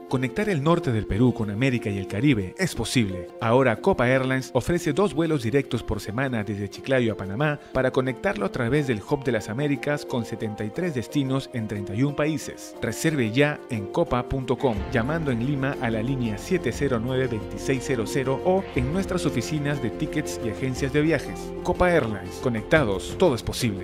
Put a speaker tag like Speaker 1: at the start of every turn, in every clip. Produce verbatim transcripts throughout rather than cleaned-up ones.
Speaker 1: Conectar el norte del Perú con América y el Caribe es posible. Ahora Copa Airlines ofrece dos vuelos directos por semana desde Chiclayo a Panamá para conectarlo a través del Hub de las Américas con setenta y tres destinos en treinta y un países. Reserve ya en copa punto com, llamando en Lima a la línea siete cero nueve, dos seis cero cero o en nuestras oficinas de tickets y agencias de viajes. Copa Airlines. Conectados, todo es posible.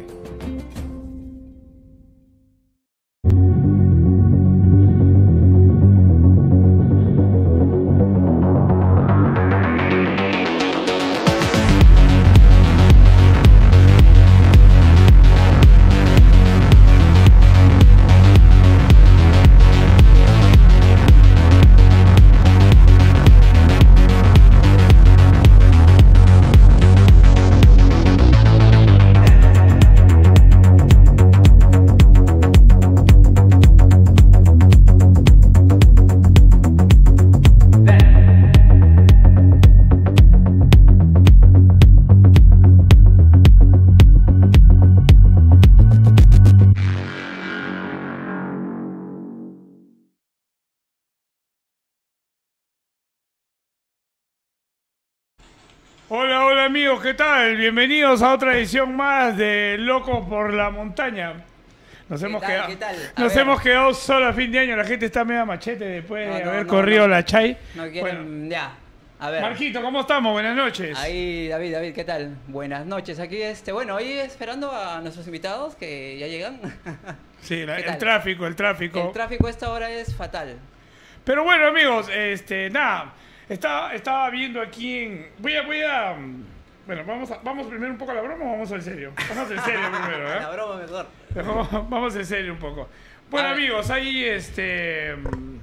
Speaker 2: Hola, hola amigos, ¿qué tal? Bienvenidos a otra edición más de Locos por la Montaña. Nos, hemos,
Speaker 3: tal,
Speaker 2: quedado,
Speaker 3: ¿qué tal?
Speaker 2: nos
Speaker 3: ver.
Speaker 2: hemos quedado solo a fin de año, la gente está media machete después
Speaker 3: No,
Speaker 2: de
Speaker 3: no,
Speaker 2: haber
Speaker 3: no,
Speaker 2: corrido
Speaker 3: no.
Speaker 2: la Chay.
Speaker 3: No quieren,
Speaker 2: Bueno,
Speaker 3: ya. A ver.
Speaker 2: Marquito, ¿cómo estamos? Buenas noches.
Speaker 3: Ahí, David, David, ¿qué tal? Buenas noches. Aquí, este, bueno, hoy esperando a nuestros invitados que ya llegan.
Speaker 2: Sí, la-
Speaker 3: ¿Qué
Speaker 2: el
Speaker 3: tal?
Speaker 2: tráfico, el tráfico.
Speaker 3: El tráfico a esta hora es fatal.
Speaker 2: Pero bueno, amigos, este, nada, estaba, estaba viendo aquí en... Voy a, voy a... Bueno, vamos, a, vamos primero un poco a la broma o vamos al serio. Vamos al serio primero, ¿eh?
Speaker 3: La broma mejor.
Speaker 2: Vamos, vamos en serio un poco. Bueno,
Speaker 3: A ver.
Speaker 2: amigos, hay este...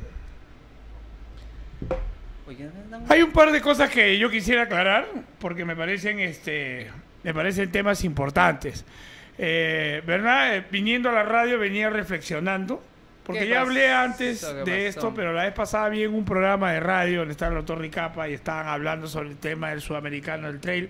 Speaker 3: Oye, no, no.
Speaker 2: Hay un par de cosas que yo quisiera aclarar porque me parecen, este, me parecen temas importantes. Eh, ¿Verdad? Eh, viniendo a la radio venía reflexionando, porque
Speaker 3: ¿Qué
Speaker 2: ya
Speaker 3: pasó?
Speaker 2: hablé antes
Speaker 3: ¿Qué
Speaker 2: de
Speaker 3: pasó?
Speaker 2: esto, pero la vez pasada vi en un programa de radio donde estaba el doctor Ricapa y estaban hablando sobre el tema del sudamericano del trail.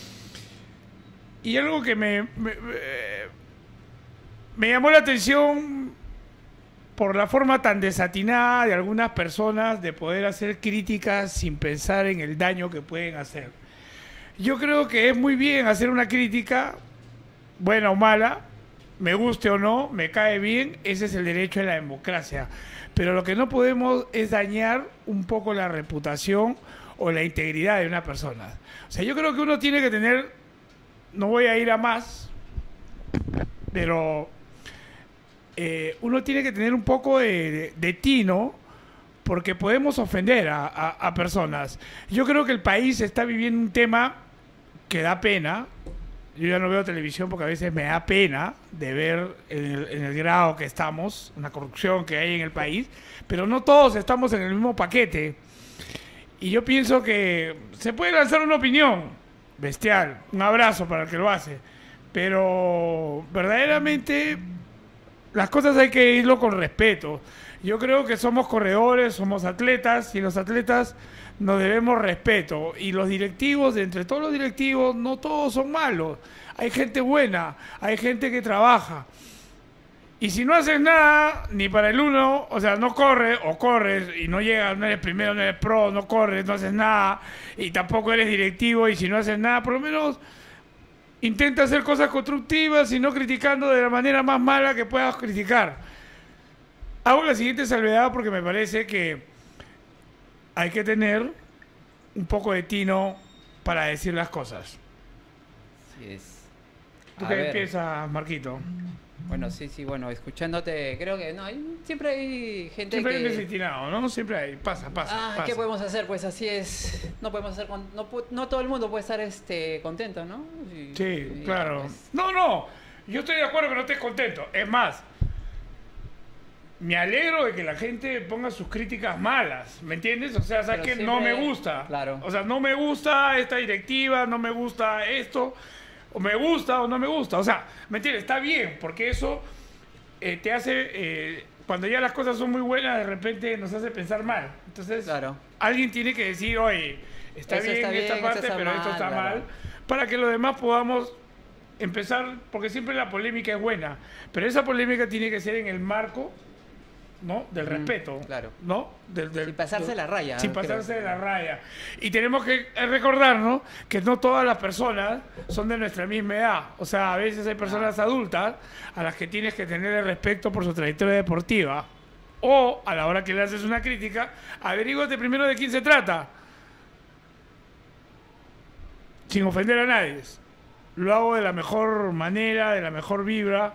Speaker 2: Y algo que me, me, me- me llamó la atención por la forma tan desatinada de algunas personas de poder hacer críticas sin pensar en el daño que pueden hacer. Yo creo que es muy bien hacer una crítica, buena o mala, me guste o no, me cae bien, ese es el derecho de la democracia. Pero lo que no podemos es dañar un poco la reputación o la integridad de una persona. O sea, yo creo que uno tiene que tener, no voy a ir a más, pero eh, uno tiene que tener un poco de, de, de tino, porque podemos ofender a, a, a personas. Yo creo que el país está viviendo un tema que da pena. Yo ya no veo televisión porque a veces me da pena de ver en el, en el grado que estamos, una corrupción que hay en el país, pero no todos estamos en el mismo paquete. Y yo pienso que se puede lanzar una opinión bestial, un abrazo para el que lo hace, pero verdaderamente las cosas hay que irlo con respeto. Yo creo que somos corredores, somos atletas, y los atletas nos debemos respeto. Y los directivos, de entre todos los directivos, no todos son malos. Hay gente buena, hay gente que trabaja. Y si no haces nada, ni para el uno, o sea, no corres, o corres, y no llegas, no eres primero, no eres pro, no corres, no haces nada, y tampoco eres directivo, y si no haces nada, por lo menos intenta hacer cosas constructivas y no criticando de la manera más mala que puedas criticar. Hago la siguiente salvedad porque me parece que hay que tener un poco de tino para decir las cosas.
Speaker 3: Sí es.
Speaker 2: ¿Tú
Speaker 3: A
Speaker 2: qué
Speaker 3: ver.
Speaker 2: piensas, Marquito?
Speaker 3: Bueno, sí, sí, bueno, escuchándote, creo que no, hay, siempre hay gente
Speaker 2: Siempre hay un
Speaker 3: que...
Speaker 2: desestinado, ¿no? Siempre hay. Pasa, pasa,
Speaker 3: Ah,
Speaker 2: pasa.
Speaker 3: ¿qué podemos hacer? Pues así es. No podemos hacer con- no, pu- no todo el mundo puede estar este contento, ¿no? Y-
Speaker 2: Sí,
Speaker 3: y ya,
Speaker 2: claro.
Speaker 3: pues.
Speaker 2: No, no. Yo estoy de acuerdo que no estés contento. Es más, me alegro de que la gente ponga sus críticas malas, ¿me entiendes? O sea, ¿sabes
Speaker 3: Pero
Speaker 2: qué? No me
Speaker 3: siempre-
Speaker 2: gusta.
Speaker 3: claro.
Speaker 2: O sea, no me gusta esta directiva, no me gusta esto, o me gusta o no me gusta. O sea, ¿me entiendes? Está bien, porque eso eh, te hace, eh, cuando ya las cosas son muy buenas, de repente nos hace pensar mal. Entonces,
Speaker 3: Claro.
Speaker 2: alguien tiene que decir, oye, está
Speaker 3: Eso
Speaker 2: bien
Speaker 3: está
Speaker 2: esta
Speaker 3: bien, esto
Speaker 2: parte,
Speaker 3: está
Speaker 2: pero esto
Speaker 3: mal,
Speaker 2: está
Speaker 3: claro.
Speaker 2: mal, para que los demás podamos empezar, porque siempre la polémica es buena, pero esa polémica tiene que ser en el marco ¿no? Del
Speaker 3: Mm,
Speaker 2: respeto,
Speaker 3: claro.
Speaker 2: ¿no? Del, del-
Speaker 3: Sin pasarse
Speaker 2: del-
Speaker 3: la raya,
Speaker 2: Sin
Speaker 3: creo.
Speaker 2: pasarse de la raya. Y tenemos que recordar, ¿no? Que no todas las personas son de nuestra misma edad. O sea, a veces hay personas adultas a las que tienes que tener el respeto por su trayectoria deportiva. O, a la hora que le haces una crítica, averíguate primero de quién se trata. Sin ofender a nadie. Lo hago de la mejor manera, de la mejor vibra.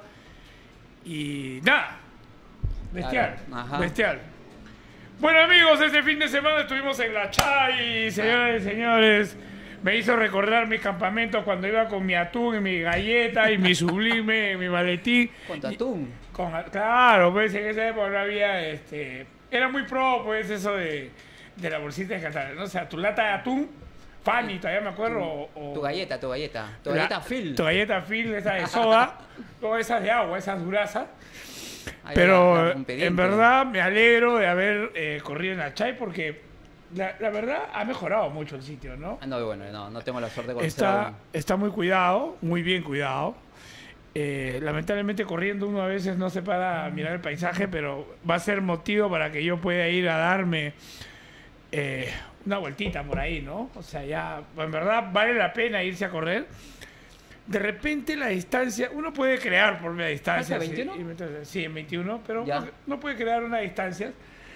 Speaker 2: Y nada. Bestial.
Speaker 3: Claro, ajá.
Speaker 2: Bestial. Bueno, amigos, este fin de semana estuvimos en la Chay, señores y señores. Me hizo recordar mis campamentos cuando iba con mi atún y mi galleta y mi sublime, mi maletín.
Speaker 3: Con tu
Speaker 2: Y-
Speaker 3: atún.
Speaker 2: con, claro, pues en esa época no había, este, era muy pro, pues eso de, de la bolsita de Qatar, ¿no? O sea, tu lata de atún, Fanny, todavía me acuerdo, o, o-
Speaker 3: Tu galleta, tu galleta. Tu
Speaker 2: la-
Speaker 3: galleta Phil.
Speaker 2: Tu galleta Phil, esa de soda, o esas de agua, esas durazas.
Speaker 3: Ahí
Speaker 2: Pero
Speaker 3: la- la rompeviento.
Speaker 2: en verdad me alegro de haber eh, corrido en la Chay porque la, la verdad ha mejorado mucho el sitio, ¿no?
Speaker 3: Ah, no, bueno, no, no tengo la suerte de conocer
Speaker 2: Está,
Speaker 3: aún.
Speaker 2: está muy cuidado, muy bien cuidado. Eh, lamentablemente corriendo uno a veces no se para a mirar el paisaje, pero va a ser motivo para que yo pueda ir a darme eh, una vueltita por ahí, ¿no? O sea, ya, en verdad vale la pena irse a correr. De repente la distancia, uno puede crear por media distancia.
Speaker 3: ¿Hace veintiuno?
Speaker 2: Sí, y- sí, en veintiuno, pero
Speaker 3: Ya.
Speaker 2: no, no puede crear una distancia.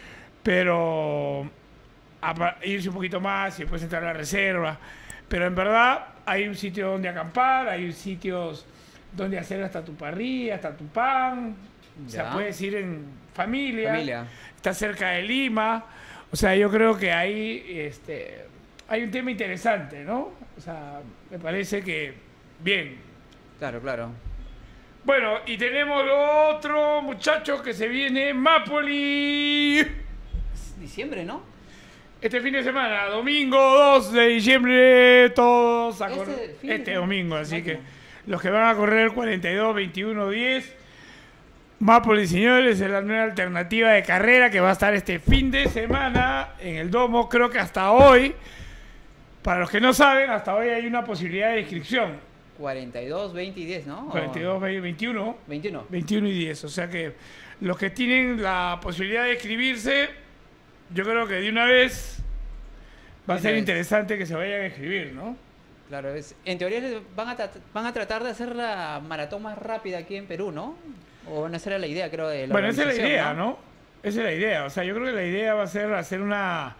Speaker 2: Pero a pa- irse un poquito más y después entrar a la reserva. Pero en verdad hay un sitio donde acampar, hay sitios donde hacer hasta tu parrilla, hasta tu pan. O sea,
Speaker 3: Ya.
Speaker 2: puedes ir en familia.
Speaker 3: Familia.
Speaker 2: Está cerca de Lima. O sea, yo creo que ahí este, hay un tema interesante, ¿no? O sea, me parece que bien.
Speaker 3: Claro, claro.
Speaker 2: Bueno, y tenemos lo otro, muchachos, que se viene Mápoli.
Speaker 3: Es diciembre, ¿no?
Speaker 2: Este fin de semana, domingo dos de diciembre, todos a
Speaker 3: Este
Speaker 2: correr.
Speaker 3: fin de
Speaker 2: Este
Speaker 3: semana.
Speaker 2: domingo, así que
Speaker 3: Máquina.
Speaker 2: los que van a correr cuarenta y dos, veintiuno, diez. Mápoli, señores, es la nueva alternativa de carrera que va a estar este fin de semana en el Domo. Creo que hasta hoy, para los que no saben, hasta hoy hay una posibilidad de inscripción.
Speaker 3: cuarenta y dos, veinte y diez, ¿no? O-
Speaker 2: cuarenta y dos, veintiuno.
Speaker 3: veintiuno.
Speaker 2: veintiuno y diez. O sea que los que tienen la posibilidad de inscribirse, yo creo que de una vez va a
Speaker 3: De
Speaker 2: ser
Speaker 3: una vez.
Speaker 2: interesante que se vayan a inscribir, ¿no?
Speaker 3: Claro, es, en teoría les van a, trat- van a tratar de hacer la maratón más rápida aquí en Perú, ¿no? O no esa era la idea, creo, de la
Speaker 2: Bueno, esa es la
Speaker 3: organización,
Speaker 2: idea, ¿no? Esa es la idea. O sea, yo creo que la idea va a ser hacer una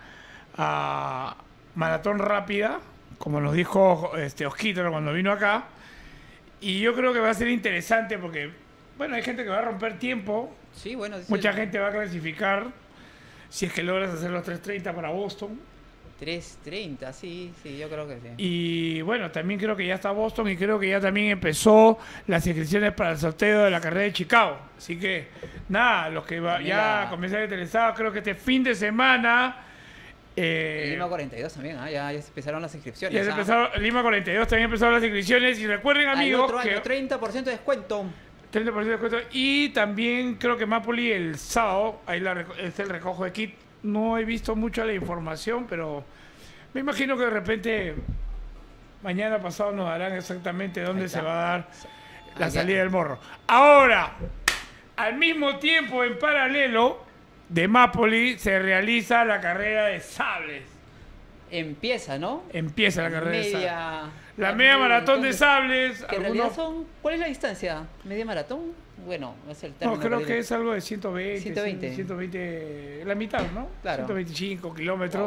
Speaker 2: ah, maratón rápida, como nos dijo este Osquito cuando vino acá. Y yo creo que va a ser interesante porque, bueno, hay gente que va a romper tiempo.
Speaker 3: Sí, bueno. es
Speaker 2: Mucha
Speaker 3: el
Speaker 2: gente va a clasificar si es que logras hacer los tres treinta para Boston.
Speaker 3: tres treinta, sí, sí, yo creo que sí.
Speaker 2: Y bueno, también creo que ya está Boston y creo que ya también empezó las inscripciones para el sorteo de la carrera de Chicago. Así que nada, los que va-
Speaker 3: También
Speaker 2: ya
Speaker 3: la-
Speaker 2: comenzaron interesados, creo que este fin de semana... eh,
Speaker 3: El Lima cuarenta y dos también, ¿ah? ya, ya se empezaron las inscripciones.
Speaker 2: ya se
Speaker 3: ¿ah?
Speaker 2: empezaron, Lima cuarenta y dos también empezaron las inscripciones. Y recuerden,
Speaker 3: Al
Speaker 2: amigos,
Speaker 3: otro
Speaker 2: que
Speaker 3: año, treinta por ciento de descuento.
Speaker 2: treinta por ciento de descuento. Y también creo que Mápoli el sábado, ahí la, reco- es el recojo de kit. No he visto mucho la información, pero me imagino que de repente mañana pasado nos darán exactamente dónde
Speaker 3: Ahí
Speaker 2: se
Speaker 3: está.
Speaker 2: va a dar la
Speaker 3: Ah, ya.
Speaker 2: salida del morro. Ahora, al mismo tiempo, en paralelo de Mápoli, se realiza la carrera de sables.
Speaker 3: Empieza, ¿no?
Speaker 2: Empieza la carrera de sables.
Speaker 3: Media...
Speaker 2: La media maratón de
Speaker 3: entonces,
Speaker 2: sables.
Speaker 3: Que en realidad
Speaker 2: algunos-
Speaker 3: son... ¿Cuál es la distancia? ¿Media maratón? Bueno, es el término.
Speaker 2: No, creo
Speaker 3: para
Speaker 2: que
Speaker 3: ir-
Speaker 2: es algo de ciento veinte,
Speaker 3: ciento veinte.
Speaker 2: ciento veinte, la mitad, ¿no?
Speaker 3: Claro.
Speaker 2: ciento veinticinco kilómetros.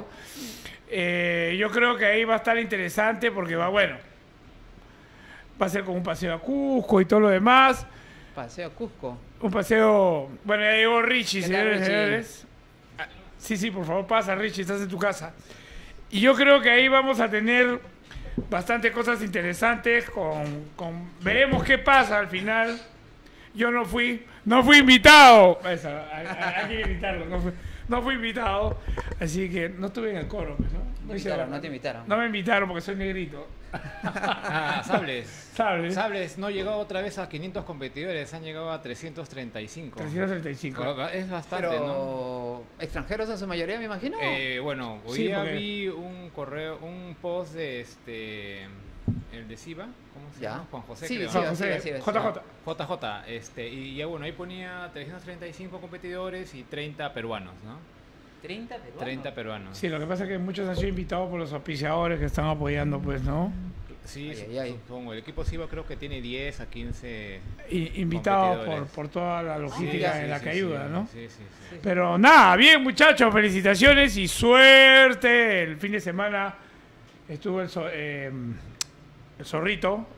Speaker 2: Eh, yo creo que ahí va a estar interesante porque va, bueno, va a ser como un paseo a Cusco y todo lo demás.
Speaker 3: Paseo a Cusco.
Speaker 2: Un paseo, bueno, ya llegó Richie,
Speaker 3: ¿Qué tal,
Speaker 2: señores y
Speaker 3: Richie?
Speaker 2: señores. Ah, Sí, sí, por favor, pasa, Richie, estás en tu casa. Y yo creo que ahí vamos a tener bastante cosas interesantes con, con veremos qué pasa al final. Yo no fui, no fui invitado. Eso, hay, hay- hay que gritarlo, no fui, no fui invitado, así que no estuve en el coro, pues, ¿no?
Speaker 3: No
Speaker 2: hice
Speaker 3: invitaron,
Speaker 2: la-
Speaker 3: no te invitaron.
Speaker 2: No me invitaron porque soy negrito.
Speaker 4: Ah, Sables.
Speaker 2: ¿Sabes?
Speaker 4: Sables no llegó otra vez a quinientos competidores, han llegado a trescientos treinta y cinco.
Speaker 2: trescientos treinta y cinco.
Speaker 4: Es bastante,
Speaker 3: Pero
Speaker 4: ¿no?
Speaker 3: extranjeros en su mayoría, me imagino.
Speaker 4: Eh, bueno, hoy
Speaker 2: Sí,
Speaker 4: día
Speaker 2: porque-
Speaker 4: vi un correo, un post de este el de Siva, ¿cómo se
Speaker 3: Ya.
Speaker 4: llama? Juan José,
Speaker 3: Sí,
Speaker 4: creo.
Speaker 3: sí,
Speaker 2: Juan José,
Speaker 3: sí, sí, sí.
Speaker 2: J J.
Speaker 4: J J, este, y ya bueno, ahí ponía trescientos treinta y cinco competidores y treinta peruanos, ¿no?
Speaker 3: treinta peruanos.
Speaker 4: treinta peruanos.
Speaker 2: Sí, lo que pasa es que muchos han sido invitados por los auspiciadores que están apoyando, pues, ¿no?
Speaker 4: Sí,
Speaker 3: Ay, ay, ay.
Speaker 4: supongo. El equipo Siva creo que tiene diez a quince
Speaker 2: Y, invitados por,
Speaker 4: competidores.
Speaker 2: por toda la logística
Speaker 3: Sí,
Speaker 2: en la
Speaker 4: sí,
Speaker 2: que
Speaker 4: sí,
Speaker 2: ayuda,
Speaker 4: sí,
Speaker 2: ¿no?
Speaker 4: Sí, sí, sí.
Speaker 2: Pero nada, bien muchachos, felicitaciones y suerte. El fin de semana estuvo el, zo- eh, el zorrito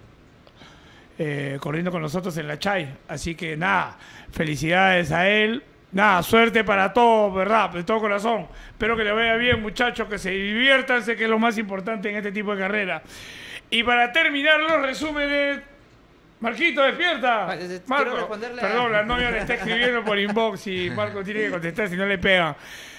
Speaker 2: eh, corriendo con nosotros en la Chay. Así que nada, felicidades a él. Nada, suerte para todos, ¿verdad? De todo corazón. Espero que le vaya bien, muchachos, que se diviertan, sé que es lo más importante en este tipo de carrera. Y para terminar los resúmenes, Marquito, despierta.
Speaker 3: Ah, eh, quiero
Speaker 2: Marco,
Speaker 3: responderle a-
Speaker 2: perdón, la novia le está escribiendo por inbox y Marco tiene que contestar si no le pega.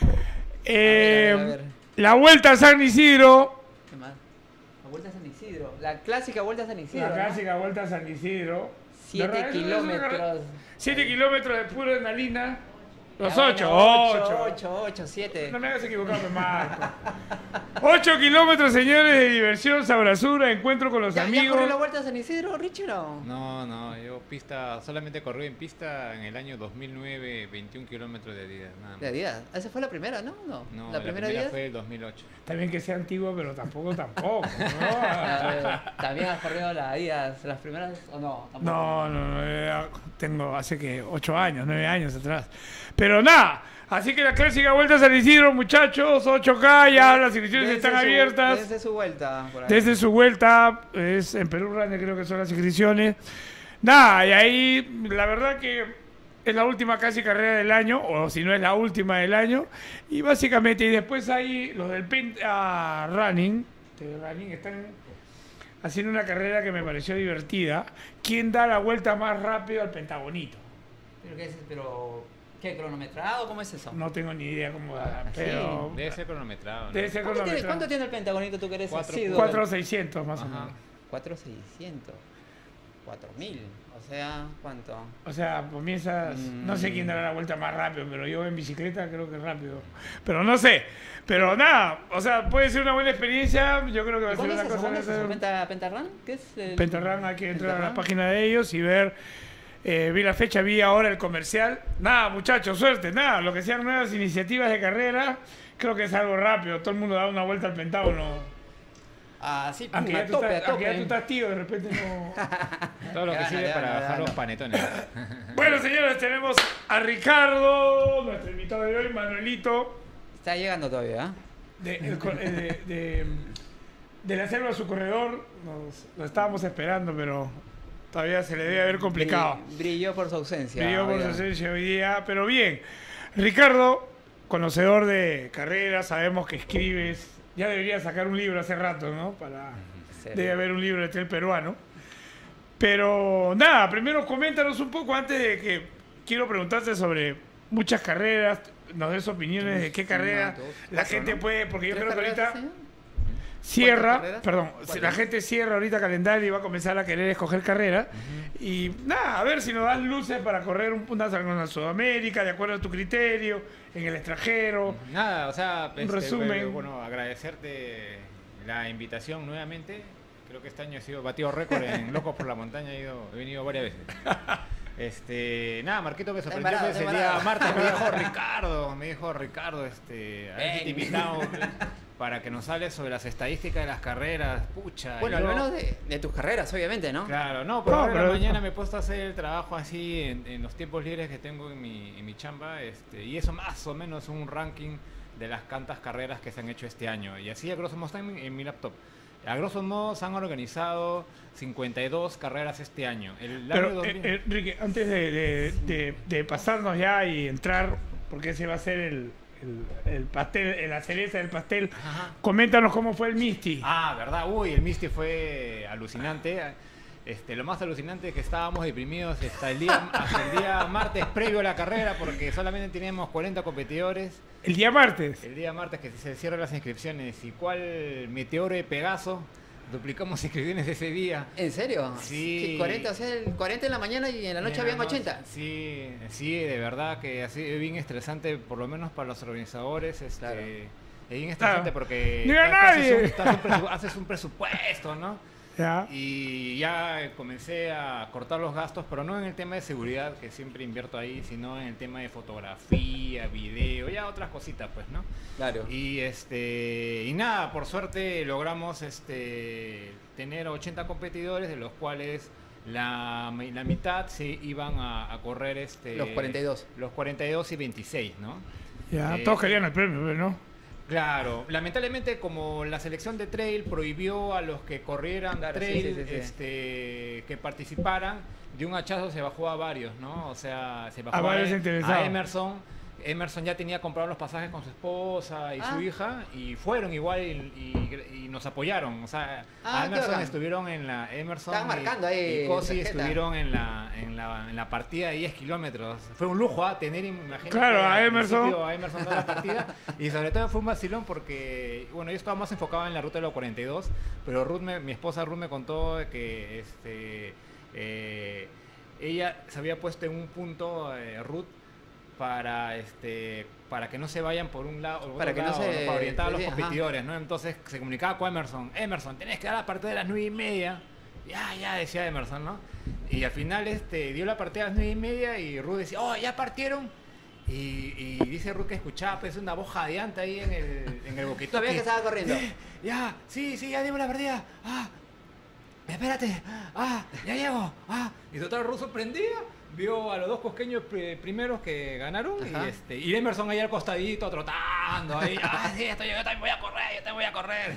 Speaker 2: Eh,
Speaker 3: A ver, a ver, a ver.
Speaker 2: La vuelta a San Isidro,
Speaker 3: ¿Qué más? La Vuelta a San Isidro. La clásica Vuelta a San Isidro.
Speaker 2: la
Speaker 3: ¿no?
Speaker 2: clásica vuelta a San Isidro.
Speaker 3: Siete
Speaker 2: ¿Verdad? Eso- eso-
Speaker 3: kilómetros.
Speaker 2: Siete kilómetros de pura adrenalina. Los
Speaker 3: Ya,
Speaker 2: ocho,
Speaker 3: bueno,
Speaker 2: ocho.
Speaker 3: ocho, ocho, siete.
Speaker 2: No me hagas equivocarme, Marco. Ocho kilómetros, señores, de diversión, sabrosura, encuentro con los
Speaker 3: ¿Ya, ¿Ya
Speaker 2: amigos.
Speaker 3: corrió la Vuelta a San Isidro, Richie, no?
Speaker 4: No, no, yo pista, solamente corrí en pista en el año dos mil nueve, veintiún kilómetros de Adidas, nada más.
Speaker 3: De Adidas. Esa fue la primera, ¿no? No,
Speaker 4: No,
Speaker 3: la, primera Adidas.
Speaker 4: fue el dos mil ocho.
Speaker 2: También que sea antiguo, pero tampoco, tampoco.
Speaker 3: Ah,
Speaker 2: ¿no?
Speaker 3: eh, También has corrido la Adidas, las primeras, ¿o no? Tampoco.
Speaker 2: No, no, no, eh, tengo hace que ocho años, nueve años atrás. Pero nada, así que la clásica vuelta a San Isidro, muchachos, ocho K, ya las inscripciones
Speaker 3: Dense
Speaker 2: están
Speaker 3: su-
Speaker 2: abiertas.
Speaker 3: Dense su vuelta. Por ahí.
Speaker 2: Desde su vuelta, es en Perú Runner creo que son las inscripciones. Nada, y ahí la verdad que es la última casi carrera del año, o si no es la última del año. Y básicamente, y después ahí los del Penta Running, de Running están haciendo una carrera que me pareció divertida. ¿Quién da la vuelta más rápido al Pentagonito?
Speaker 3: ¿Pero qué es? Pero, ¿qué? ¿Cronometrado? ¿Cómo es eso?
Speaker 2: No tengo ni idea cómo da,
Speaker 3: ¿Ah, sí?
Speaker 2: pero
Speaker 4: Debe ser cronometrado, ¿no?
Speaker 2: debe ser
Speaker 3: ¿Cuánto tiene,
Speaker 2: cronometrado.
Speaker 3: ¿Cuánto tiene el Pentagonito tú que eres
Speaker 4: Cuatro-
Speaker 3: asiduo?
Speaker 2: cuatro mil seiscientos más o
Speaker 4: Ajá.
Speaker 2: menos.
Speaker 3: cuatro mil seiscientos. cuatro mil. O sea, ¿cuánto?
Speaker 2: O sea, comienzas, no sé quién
Speaker 3: Mm.
Speaker 2: dará la vuelta más rápido, pero yo en bicicleta creo que rápido. Pero no sé. Pero nada, o sea, puede ser una buena experiencia. Yo creo que va a ser
Speaker 3: ¿Cuándo
Speaker 2: una
Speaker 3: es eso?
Speaker 2: cosa.
Speaker 3: ¿Cuándo es eso?
Speaker 2: de
Speaker 3: ¿Penta, ¿Pentarrun? ¿Qué es el...?
Speaker 2: Pentarrun, hay que entrar a la
Speaker 3: Pentarrun?
Speaker 2: página de ellos y ver. Eh, vi la fecha, vi ahora el comercial. Nada, muchachos, suerte, nada. Lo que sean nuevas iniciativas de carrera, creo que es algo rápido. Todo el mundo da una vuelta al Pentágono.
Speaker 3: Ah, sí, pum,
Speaker 2: Aunque ya,
Speaker 3: a
Speaker 2: tú
Speaker 3: tope,
Speaker 2: estás,
Speaker 3: a
Speaker 2: aunque ya tú
Speaker 3: tope.
Speaker 2: estás tío, de repente no.
Speaker 4: Todo lo que
Speaker 3: Gana,
Speaker 4: sirve
Speaker 3: gana,
Speaker 4: para bajar
Speaker 3: gana.
Speaker 4: los panetones.
Speaker 2: Bueno, señores, tenemos a Ricardo, nuestro invitado de hoy, Manuelito.
Speaker 3: Está llegando todavía, ¿ah?
Speaker 2: de, el co- eh, de, de- de la selva a su corredor, nos, lo estábamos esperando, pero todavía se le debe haber complicado.
Speaker 3: Brill- Brilló por su ausencia.
Speaker 2: Brilló por su
Speaker 3: oiga.
Speaker 2: ausencia hoy día, pero bien. Ricardo, conocedor de carreras, sabemos que escribes, ya debería sacar un libro hace rato, ¿no? Para,
Speaker 3: ¿Serio?
Speaker 2: debe haber un libro de trail peruano. Pero nada, primero coméntanos un poco antes de que quiero preguntarte sobre muchas carreras, nos des opiniones de qué carrera
Speaker 3: Una, dos,
Speaker 2: la
Speaker 3: cuatro,
Speaker 2: gente
Speaker 3: ¿no?
Speaker 2: puede, porque yo
Speaker 3: ¿Tres
Speaker 2: creo que
Speaker 3: carreras,
Speaker 2: ahorita
Speaker 3: señor?
Speaker 2: cierra,
Speaker 3: carreras?
Speaker 2: perdón,
Speaker 3: ¿Cuántas?
Speaker 2: la gente cierra ahorita calendario y va a comenzar a querer escoger carrera. Y nada, a ver si nos das luces para correr un punto en Sudamérica, de acuerdo a tu criterio, en el extranjero.
Speaker 4: Nada, o sea, este,
Speaker 2: resumen.
Speaker 4: bueno, agradecerte la invitación nuevamente. Creo que este año he sido batido récord en Locos por la Montaña, he, ido, he venido varias veces. Este, nada, Marquito me sorprendió
Speaker 3: embarado,
Speaker 4: pues, el
Speaker 3: está
Speaker 4: día
Speaker 3: embarado.
Speaker 4: martes, me dijo Ricardo, me dijo Ricardo, este, a ver si te
Speaker 3: Ven.
Speaker 4: invitamos para que nos hables sobre las estadísticas de las carreras, pucha.
Speaker 3: Bueno,
Speaker 4: yo-
Speaker 3: al menos de, de tus carreras, obviamente, ¿no?
Speaker 4: Claro, no, pero
Speaker 2: No,
Speaker 4: ahora en
Speaker 2: pero-
Speaker 4: la mañana me he puesto a hacer el trabajo así en, en los tiempos libres que tengo en mi, en mi chamba, este, y eso más o menos un ranking de las tantas carreras que se han hecho este año. Y así a grosso modo está en, mi- en mi laptop. A grosso modo se han organizado cincuenta y dos carreras este año. El año
Speaker 2: Pero,
Speaker 4: dos
Speaker 2: eh,
Speaker 4: mil
Speaker 2: eh, Enrique, antes de, de- de- de pasarnos ya y entrar, porque ese va a ser el, el- el pastel, la cereza del pastel,
Speaker 4: Ajá.
Speaker 2: coméntanos cómo fue el Misty.
Speaker 4: Ah, verdad, uy, el Misty fue alucinante. Este, lo más alucinante es que estábamos deprimidos hasta el día, hasta el día martes previo a la carrera porque solamente teníamos cuarenta competidores.
Speaker 2: El día martes.
Speaker 4: El día martes que se cierran las inscripciones y cuál meteoro de Pegaso, duplicamos inscripciones ese día.
Speaker 3: ¿En serio?
Speaker 4: Sí.
Speaker 3: ¿Qué, cuarenta, o sea, el cuarenta en la mañana y en la noche
Speaker 4: En la
Speaker 3: habían
Speaker 4: noche,
Speaker 3: ochenta.
Speaker 4: Sí, sí, de verdad que así es bien estresante, por lo menos para los organizadores. Este,
Speaker 3: Claro.
Speaker 4: Es bien estresante
Speaker 2: Claro.
Speaker 4: porque
Speaker 2: ¡No iba
Speaker 4: tú haces
Speaker 2: nadie!
Speaker 4: un- tú haces un presu- haces un presupuesto, ¿no?
Speaker 2: Ya.
Speaker 4: Y ya comencé a cortar los gastos, pero no en el tema de seguridad, que siempre invierto ahí, sino en el tema de fotografía, video, ya otras cositas, pues, ¿no?
Speaker 3: Claro.
Speaker 4: Y este y nada, por suerte logramos este tener ochenta competidores, de los cuales la, la mitad se iban a, a correr este
Speaker 3: Los cuarenta y dos.
Speaker 4: los cuarenta y dos y veintiséis, ¿no?
Speaker 2: Ya,
Speaker 4: Eh,
Speaker 2: todos querían el premio, ¿no?
Speaker 4: Claro, lamentablemente como la selección de trail prohibió a los que corrieran
Speaker 3: Claro,
Speaker 4: trail
Speaker 3: sí, sí, sí, sí.
Speaker 4: este que participaran, de un hachazo se bajó a varios, ¿no? O sea, se bajó
Speaker 2: A varios
Speaker 4: a,
Speaker 2: interesados.
Speaker 4: a Emerson. Emerson ya tenía comprado los pasajes con su esposa y
Speaker 3: Ah.
Speaker 4: su hija y fueron igual y, y- y nos apoyaron. O sea,
Speaker 3: Ah,
Speaker 4: a
Speaker 3: qué
Speaker 4: Emerson
Speaker 3: bacán.
Speaker 4: estuvieron en la Emerson
Speaker 3: Estaban
Speaker 4: y-
Speaker 3: marcando ahí
Speaker 4: y Cosi
Speaker 3: tarjeta.
Speaker 4: estuvieron en la, en la en la partida de diez kilómetros. Fue un lujo, ¿ah? Tener, imagínate,
Speaker 2: Claro, a
Speaker 4: al
Speaker 2: Emerson.
Speaker 4: principio a Emerson toda la partida y sobre todo fue un vacilón porque bueno, yo estaba más enfocado en la ruta de los cuarenta y dos, pero Ruth me- mi esposa Ruth me contó de que este eh, ella se había puesto en un punto eh, Ruth para este para que no se vayan por un lado o
Speaker 3: Para
Speaker 4: otro
Speaker 3: que no
Speaker 4: lado,
Speaker 3: se-
Speaker 4: para orientar a los
Speaker 3: sí, ajá.
Speaker 4: competidores, ¿no? Entonces se comunicaba con Emerson, Emerson, tenés que dar la partida de las nueve y media. Ya, ya, decía Emerson, ¿no? Y al final este, dio la partida a las nueve y media y Ruth decía, oh, ya partieron. Y, y dice Ruth que escuchaba pues una voz jadeante ahí en el, en el boquetón.
Speaker 3: Todavía que estaba corriendo.
Speaker 4: Ya, sí, sí, ya dimos la partida. Ah, espérate. Ah, ya llego. Ah, y total Ruth sorprendida. Vio a los dos cosqueños pri- primeros que ganaron
Speaker 3: Ajá.
Speaker 4: y, este, y Emerson ahí al costadito trotando ahí. Ah, sí, esto, yo también voy a correr, yo también voy a correr.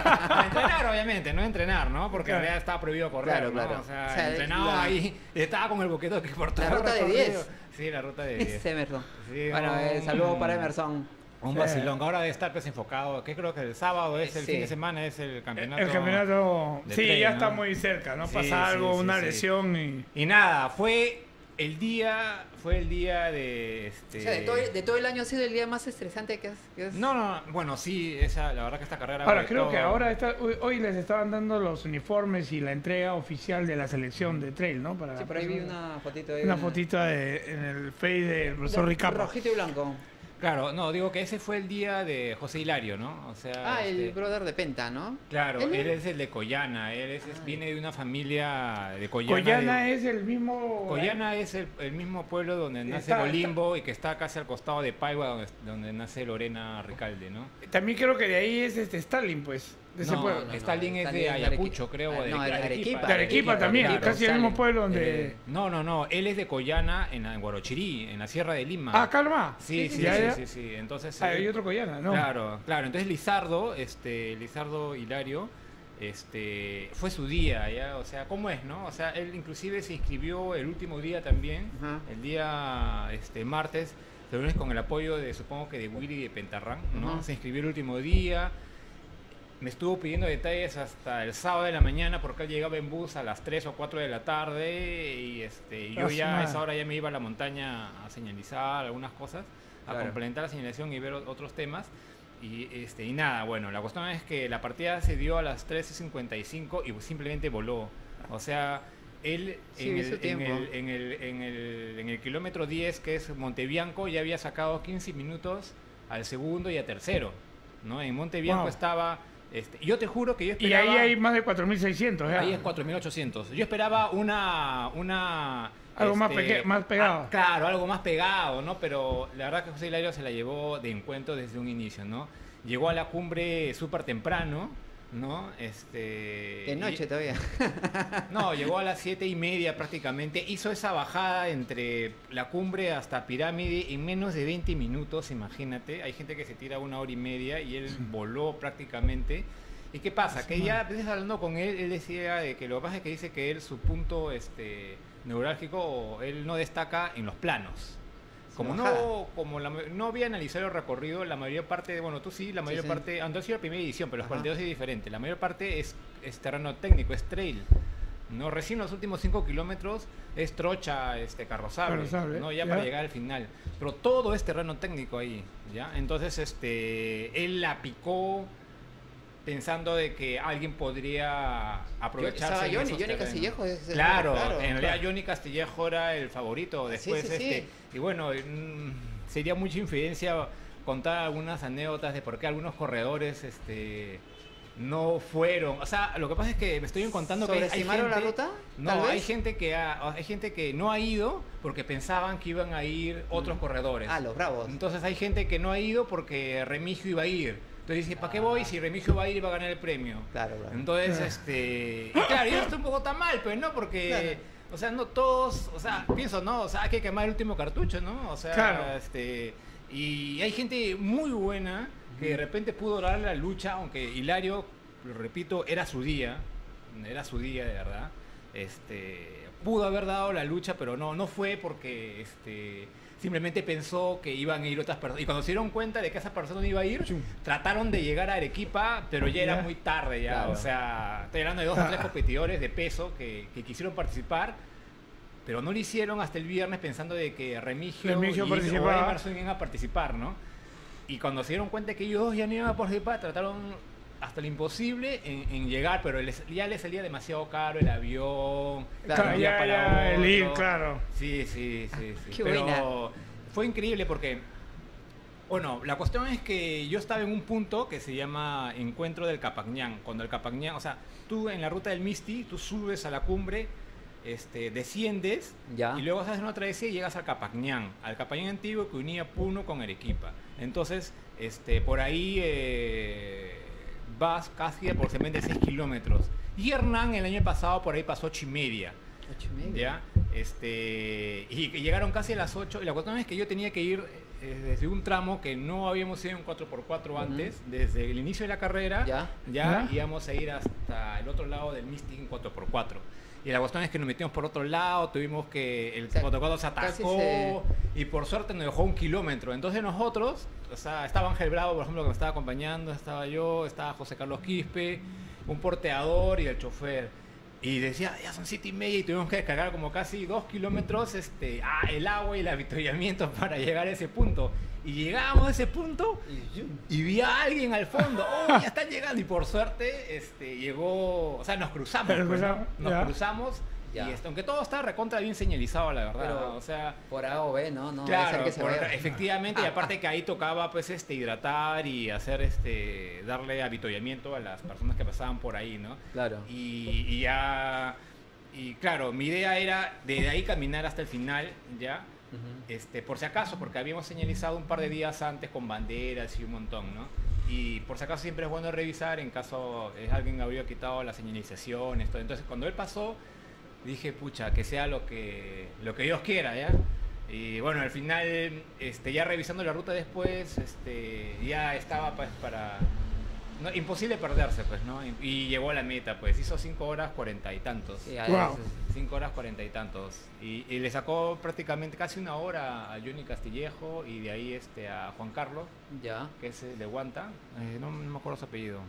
Speaker 4: A entrenar, obviamente, no entrenar, ¿no? Porque en
Speaker 2: Claro.
Speaker 4: realidad estaba prohibido correr,
Speaker 3: Claro,
Speaker 4: ¿no?
Speaker 3: claro.
Speaker 4: O sea,
Speaker 3: O sea,
Speaker 4: entrenaba
Speaker 3: la-
Speaker 4: ahí, estaba con el boquetón que por todo
Speaker 3: La
Speaker 4: el
Speaker 3: ruta de
Speaker 4: recorrido.
Speaker 3: diez.
Speaker 4: Sí, la ruta de diez.
Speaker 3: Ese Emerson.
Speaker 4: Sí,
Speaker 3: Bueno, eh,
Speaker 4: un-
Speaker 3: saludo para Emerson.
Speaker 4: Un
Speaker 2: Sí.
Speaker 4: vacilón. Ahora debe estar pues enfocado, que creo que el sábado es el
Speaker 3: Sí.
Speaker 4: fin de semana, es el campeonato.
Speaker 2: El campeonato,
Speaker 4: de
Speaker 2: sí,
Speaker 4: trail,
Speaker 2: ya
Speaker 4: ¿no?
Speaker 2: está muy cerca, ¿no?
Speaker 4: Sí,
Speaker 2: Pasa
Speaker 4: sí,
Speaker 2: algo,
Speaker 4: sí,
Speaker 2: una
Speaker 4: sí.
Speaker 2: lesión y...
Speaker 4: Y nada, fue el día, fue el día de este.
Speaker 3: O sea, de todo, de todo el año ha sido el día más estresante que has... Que has-
Speaker 4: No, no, bueno, sí, esa, la verdad que esta carrera.
Speaker 2: Ahora,
Speaker 4: de
Speaker 2: creo
Speaker 4: todo-
Speaker 2: que ahora está, hoy, hoy les estaban dando los uniformes y la entrega oficial de la selección de trail, ¿no? Para
Speaker 3: Sí, por ahí vi una fotito de
Speaker 2: una fotita de, en el Face del profesor Ricapa.
Speaker 3: Rojito y blanco.
Speaker 4: Claro, no, digo que ese fue el día de José Hilario, ¿no? O sea.
Speaker 3: Ah, el
Speaker 4: este,
Speaker 3: brother de Penta, ¿no?
Speaker 4: Claro,
Speaker 3: Él-
Speaker 4: él es el de Collana, él es, es-
Speaker 3: Ah.
Speaker 4: viene de una familia de Collana.
Speaker 2: Collana
Speaker 4: de-
Speaker 2: es el mismo...
Speaker 4: Collana es el, el mismo pueblo donde nace
Speaker 2: Está-
Speaker 4: Bolimbo y que está casi al costado de Paigua, donde, donde nace Lorena Ricalde, ¿no?
Speaker 2: También creo que de ahí es este Stalin, pues, de ese
Speaker 4: No,
Speaker 2: pueblo.
Speaker 4: no, Stalin es
Speaker 3: Stalin
Speaker 4: de
Speaker 3: es de
Speaker 4: Ayacucho,
Speaker 3: Arequipa.
Speaker 4: creo,
Speaker 3: Ah,
Speaker 4: o de,
Speaker 3: no, de Arequipa.
Speaker 2: De Arequipa también,
Speaker 3: claro,
Speaker 2: casi el mismo
Speaker 3: Stalin.
Speaker 2: pueblo donde...
Speaker 4: Eh, no, no, no, él es de Collana en, en Guarochirí, en la Sierra de Lima.
Speaker 2: Ah, calma.
Speaker 4: Sí, sí, sí,
Speaker 2: ya,
Speaker 4: sí,
Speaker 2: ya.
Speaker 4: sí, sí. Entonces,
Speaker 2: Ah,
Speaker 4: eh,
Speaker 2: hay otro Collana, ¿no?
Speaker 4: Claro, claro. Entonces Lizardo, este, Lizardo Hilario, este, fue su día, ya, o sea, ¿cómo es, no? O sea, él inclusive se inscribió el último día también,
Speaker 3: Ajá.
Speaker 4: el día, este, martes, el lunes con el apoyo de, supongo que de Willy y de Pentarrán, ¿no?
Speaker 3: Ajá.
Speaker 4: Se inscribió el último día. Me estuvo pidiendo detalles hasta el sábado de la mañana porque él llegaba en bus a las tres o cuatro de la tarde y este y yo
Speaker 2: Ah, su
Speaker 4: ya a
Speaker 2: madre.
Speaker 4: esa hora ya me iba a la montaña a señalizar algunas cosas, a
Speaker 3: Claro.
Speaker 4: complementar la señalización y ver o- otros temas. Y, este, y nada, bueno, la cuestión es que la partida se dio a las trece cincuenta y cinco y simplemente voló. O sea, él
Speaker 3: Sí,
Speaker 4: en,
Speaker 3: vi
Speaker 4: el,
Speaker 3: su
Speaker 4: en,
Speaker 3: tiempo.
Speaker 4: el, en, el, en, el, en el kilómetro diez, que es Montebianco, ya había sacado quince minutos al segundo y a tercero, ¿no? En Montebianco
Speaker 2: Wow.
Speaker 4: estaba... Este, yo te juro que yo
Speaker 2: Y
Speaker 4: esperaba...
Speaker 2: ahí hay más de cuatro mil seiscientos, ¿eh?
Speaker 4: Ahí es cuatro mil ochocientos. Yo esperaba una... una
Speaker 2: Algo más peque- más pegado.
Speaker 4: ah, claro, algo más pegado, ¿no? Pero la verdad que José Hilario se la llevó de encuentro desde un inicio, ¿no? Llegó a la cumbre súper temprano, ¿no? Este,
Speaker 3: De noche
Speaker 4: y-
Speaker 3: todavía.
Speaker 4: no, llegó a las siete y media prácticamente. Hizo esa bajada entre la cumbre hasta Pirámide en menos de veinte minutos, imagínate. Hay gente que se tira una hora y media y él voló prácticamente. ¿Y qué pasa? Que ya a veces hablando con él, él decía de que lo que pasa es que dice que él, su punto este, neurálgico, él no destaca en los planos. Como
Speaker 3: bajada.
Speaker 4: no, como la, no había analizado el recorrido, la mayor parte, bueno, tú sí, la mayor
Speaker 3: sí.
Speaker 4: parte, aunque ha sido la primera edición, pero los
Speaker 3: Ajá.
Speaker 4: cuarenta y dos es diferente. La mayor parte es, es terreno técnico, es trail. No, recién los últimos cinco kilómetros es trocha, este, carrozable,
Speaker 2: Carrozable,
Speaker 4: ¿no? Ya,
Speaker 2: ya.
Speaker 4: para llegar al final. Pero todo es terreno técnico ahí, ¿ya? Entonces, este, él la picó pensando de que alguien podría aprovecharse.
Speaker 3: Estaba
Speaker 4: en
Speaker 3: Johnny,
Speaker 4: esos
Speaker 3: Johnny
Speaker 4: terrenos.
Speaker 3: Castillejo. es- es-
Speaker 4: Claro,
Speaker 3: claro,
Speaker 4: en realidad
Speaker 3: claro.
Speaker 4: Johnny Castillejo era el favorito. Después,
Speaker 3: Sí, sí,
Speaker 4: este,
Speaker 3: sí.
Speaker 4: y bueno, mm, sería mucha infidencia contar algunas anécdotas de por qué algunos corredores, este, no fueron. O sea, lo que pasa es que me estoy encontrando que hay gente...
Speaker 3: ¿Sobreestimaron la ruta?
Speaker 4: No,
Speaker 3: ¿Tal vez?
Speaker 4: hay gente que ha, hay gente que no ha ido porque pensaban que iban a ir otros
Speaker 3: Mm.
Speaker 4: corredores.
Speaker 3: Ah, los bravos.
Speaker 4: Entonces hay gente que no ha ido porque Remigio iba a ir. Entonces dice, ¿para qué voy si Remigio va a ir y va a ganar el premio?
Speaker 3: Claro, claro.
Speaker 4: Entonces,
Speaker 2: Ah.
Speaker 4: este... Y claro, y esto un poco tan mal, pues, ¿no? Porque...
Speaker 3: Claro.
Speaker 4: O sea, no todos, o sea, pienso, ¿no? O sea, hay que quemar el último cartucho, ¿no? O sea,
Speaker 2: Claro.
Speaker 4: este... Y hay gente muy buena que de repente pudo dar la lucha, aunque Hilario, lo repito, era su día, era su día de verdad. Este, pudo haber dado la lucha, pero no, no fue porque este, simplemente pensó que iban a ir otras personas. Y cuando se dieron cuenta de que esa persona no iba a ir,
Speaker 2: Sí.
Speaker 4: trataron de llegar a Arequipa, pero ya era
Speaker 2: Ya.
Speaker 4: muy tarde ya.
Speaker 3: Claro.
Speaker 4: O sea, estoy hablando de dos o tres
Speaker 2: Ah.
Speaker 4: competidores de peso que, que quisieron participar. Pero no lo hicieron hasta el viernes pensando de que Remigio,
Speaker 2: Remigio
Speaker 4: y
Speaker 2: participaba.
Speaker 4: o Emerson iban a participar, ¿no? Y cuando se dieron cuenta que ellos dos ya no iban a participar, trataron hasta lo imposible en, en llegar, pero les- ya les salía demasiado caro el avión,
Speaker 3: Claro,
Speaker 4: no
Speaker 2: ya,
Speaker 4: había para
Speaker 2: ya, el ir,
Speaker 4: otro.
Speaker 2: claro.
Speaker 4: Sí, sí, sí, sí.
Speaker 3: Qué
Speaker 4: Pero
Speaker 3: buena.
Speaker 4: fue increíble porque, bueno, la cuestión es que yo estaba en un punto que se llama Encuentro del Capacñán. Cuando el Capacñán, o sea, tú en la ruta del Misti, tú subes a la cumbre, este, desciendes
Speaker 3: Ya.
Speaker 4: y luego haces una travesía y llegas al Capacñán, al Capacñán antiguo que unía Puno con Arequipa. Entonces, este, por ahí eh, vas casi aproximadamente seis kilómetros. Y Hernán el año pasado por ahí pasó ocho y media.
Speaker 3: Ocho y media.
Speaker 4: ¿Ya? Este, y que llegaron casi a las ocho. Y la cuestión es que yo tenía que ir eh, desde un tramo que no habíamos ido en cuatro por cuatro
Speaker 3: Ujú.
Speaker 4: antes, desde el inicio de la carrera,
Speaker 3: Ya.
Speaker 4: ya
Speaker 2: Ya.
Speaker 4: íbamos a ir hasta el otro lado del Mystic en cuatro por cuatro. Y la cuestión es que nos metimos por otro lado, tuvimos que el
Speaker 3: O sea,
Speaker 4: cuatro por cuatro se
Speaker 3: casi
Speaker 4: atascó
Speaker 3: se-
Speaker 4: y por suerte nos dejó un kilómetro. Entonces nosotros, o sea, estaba Ángel Bravo, por ejemplo, que me estaba acompañando, estaba yo, estaba José Carlos Quispe, un porteador y el chofer. Y decía, ya son siete y media y tuvimos que descargar como casi dos kilómetros este, ah, el agua y el avituallamiento para llegar a ese punto. Y llegamos a ese punto y vi a alguien al fondo. ¡Oh, ya están llegando! Y por suerte este, llegó, o sea, nos cruzamos.
Speaker 2: Pero
Speaker 4: pues, ¿no?
Speaker 2: cruzamos,
Speaker 4: Nos
Speaker 2: ya.
Speaker 4: cruzamos
Speaker 3: Ya.
Speaker 4: y este, aunque todo está recontra bien señalizado, la verdad.
Speaker 3: Pero-
Speaker 4: ¿no? O sea,
Speaker 3: Por A o B, ¿no? No debe
Speaker 4: claro,
Speaker 3: ser que se
Speaker 4: por-
Speaker 3: vaya.
Speaker 4: efectivamente, y aparte que ahí tocaba pues este hidratar y hacer este darle avituallamiento a las personas que pasaban por ahí, ¿no?
Speaker 3: Claro.
Speaker 4: Y, y ya y claro, mi idea era de ahí caminar hasta el final, ya,
Speaker 3: Ujú.
Speaker 4: este, por si acaso, porque habíamos señalizado un par de días antes con banderas y un montón, ¿no? Y por si acaso siempre es bueno revisar en caso eh, alguien habría quitado las señalizaciones, todo. Entonces cuando él pasó dije, pucha, que sea lo que lo que Dios quiera, ¿ya? Y bueno, al final, este, ya revisando la ruta después, este, ya estaba pues para... No, imposible perderse, pues, ¿no? Y, y llegó a la meta, pues, hizo cinco horas cuarenta y tantos.
Speaker 3: Sí, a
Speaker 2: Wow.
Speaker 3: veces.
Speaker 4: cinco horas cuarenta y tantos. Y, y le sacó prácticamente casi una hora a Johnny Castillejo y de ahí este, a Juan Carlos,
Speaker 3: Ya.
Speaker 4: que es el de Guanta. Eh, no, no me acuerdo su apellido.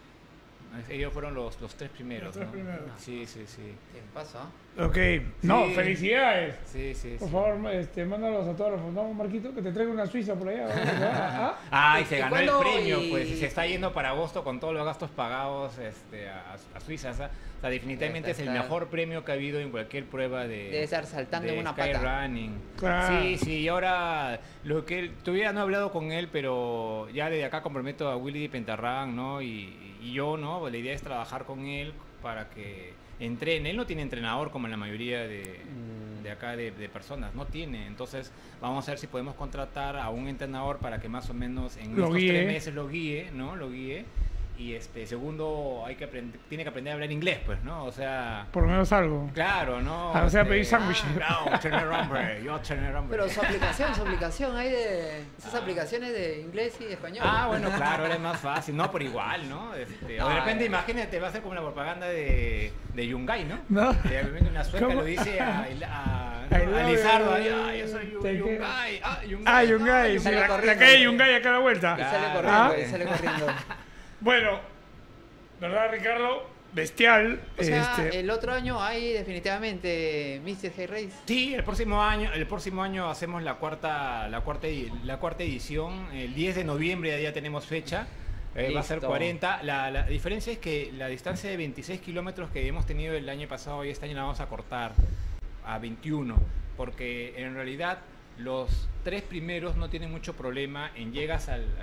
Speaker 4: Eh, Ellos fueron los, los tres primeros,
Speaker 2: Los tres
Speaker 4: ¿no?
Speaker 2: primeros.
Speaker 4: Sí, sí, sí.
Speaker 3: ¿Qué pasa?
Speaker 2: Ok. No,
Speaker 4: Sí.
Speaker 2: felicidades.
Speaker 4: Sí, sí,
Speaker 2: Por
Speaker 4: sí.
Speaker 2: favor, este, mándalo a los autógrafos, ¿no, Marquito? Que te traiga una suiza por allá. ¿Ah?
Speaker 4: Ah, y
Speaker 3: ¿Y
Speaker 4: se ganó el
Speaker 3: cuándo?
Speaker 4: premio,
Speaker 3: Y-
Speaker 4: pues, y se está yendo para agosto con todos los gastos pagados este, a, a Suiza. O sea, o sea, definitivamente
Speaker 3: Está-
Speaker 4: es el
Speaker 3: está-
Speaker 4: mejor premio que ha habido en cualquier prueba de,
Speaker 3: Debe estar saltando
Speaker 4: de
Speaker 3: en una
Speaker 4: Sky
Speaker 3: pata.
Speaker 4: Running.
Speaker 2: Claro.
Speaker 4: Sí, sí, y ahora lo que él, todavía no he hablado con él, pero ya desde acá comprometo a Willy Pentarrán, ¿no? Y, y yo, ¿no? La idea es trabajar con él para que entrene. Él no tiene entrenador como la mayoría de,
Speaker 3: Mm.
Speaker 4: de acá de, de personas, no tiene. Entonces vamos a ver si podemos contratar a un entrenador para que más o menos en
Speaker 2: Lo
Speaker 4: estos
Speaker 2: guíe.
Speaker 4: tres meses lo guíe, ¿no? Lo guíe. Y este, segundo, hay que aprender, tiene que aprender a hablar inglés, pues, ¿no? O sea,
Speaker 2: Por lo menos algo.
Speaker 4: claro, ¿no?
Speaker 2: Ah, o sea,
Speaker 4: Este,
Speaker 2: pedir sándwiches.
Speaker 4: No, tener hambre, yo tener hambre.
Speaker 3: Pero su aplicación, su aplicación, hay de esas aplicaciones de inglés y español.
Speaker 4: Ah, bueno, claro, ahora es más fácil. No, pero igual, ¿no? Este, o de
Speaker 3: Ah,
Speaker 4: repente,
Speaker 3: ya.
Speaker 4: imagínate, va a ser como la propaganda de, de Yungay, ¿no?
Speaker 2: No.
Speaker 4: De repente una sueca
Speaker 2: ¿Cómo?
Speaker 4: lo dice a, a,
Speaker 2: I
Speaker 4: a
Speaker 2: love
Speaker 4: Lizardo.
Speaker 2: you.
Speaker 4: Ay, ay, yo soy Yu-
Speaker 2: Te quiero.
Speaker 4: Yungay. Ah, Yungay.
Speaker 2: Ah, Yungay.
Speaker 4: ah,
Speaker 2: Sí,
Speaker 3: sale
Speaker 2: la, la
Speaker 3: corriendo.
Speaker 2: calle Yungay a cada vuelta.
Speaker 3: Y sale
Speaker 4: Ah.
Speaker 3: corriendo,
Speaker 2: Ah.
Speaker 3: y sale corriendo.
Speaker 2: Bueno, ¿verdad, Ricardo? Bestial.
Speaker 3: O sea,
Speaker 2: este,
Speaker 3: el otro año hay definitivamente mister High Race.
Speaker 4: Sí, el próximo año, el próximo año hacemos la cuarta, la cuarta, edi- la cuarta edición. El diez de noviembre ya tenemos fecha. Eh, va a ser
Speaker 3: Listo.
Speaker 4: cuarenta. La, la diferencia es que la distancia de veintiséis kilómetros que hemos tenido el año pasado y este año la vamos a cortar a veintiuno. Porque en realidad los tres primeros no tienen mucho problema en llegas al, al-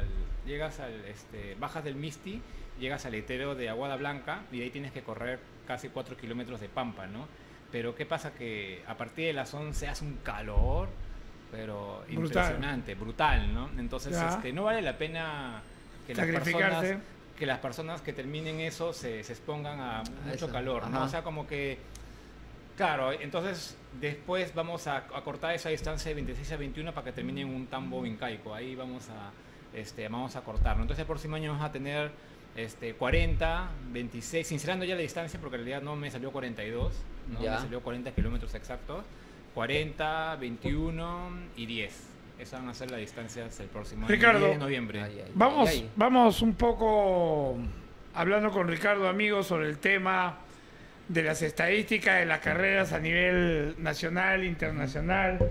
Speaker 4: llegas al, este, bajas del Misti, llegas al letrero de Aguada Blanca y de ahí tienes que correr casi cuatro kilómetros de pampa, ¿no? Pero ¿qué pasa? Que a partir de las once hace un calor, pero
Speaker 2: Brutal.
Speaker 4: impresionante, brutal, ¿no? Entonces
Speaker 2: Ya.
Speaker 4: este, no vale la pena que las
Speaker 2: Sacrificarse.
Speaker 4: personas que las personas que terminen eso se, se expongan a mucho
Speaker 3: eso,
Speaker 4: calor, ¿no?
Speaker 3: ajá.
Speaker 4: O sea, como que, claro, entonces después vamos a, a cortar esa distancia de veintiséis a veintiuno para que termine en un tambo incaico, ahí vamos a, este, vamos a cortarlo. Entonces el próximo año vamos a tener este, cuarenta, veintiséis, sincerando ya la distancia porque en realidad no me salió cuarenta y dos, ¿no?
Speaker 3: Ya.
Speaker 4: Me salió cuarenta kilómetros exactos, cuarenta, veintiuno y diez. Esas van a ser las distancias el próximo
Speaker 2: Ricardo.
Speaker 4: año, diez de noviembre.
Speaker 3: Ay, ay,
Speaker 2: Vamos,
Speaker 3: ay, ay.
Speaker 2: vamos un poco hablando con Ricardo, amigos, sobre el tema de las estadísticas de las carreras a nivel nacional, internacional.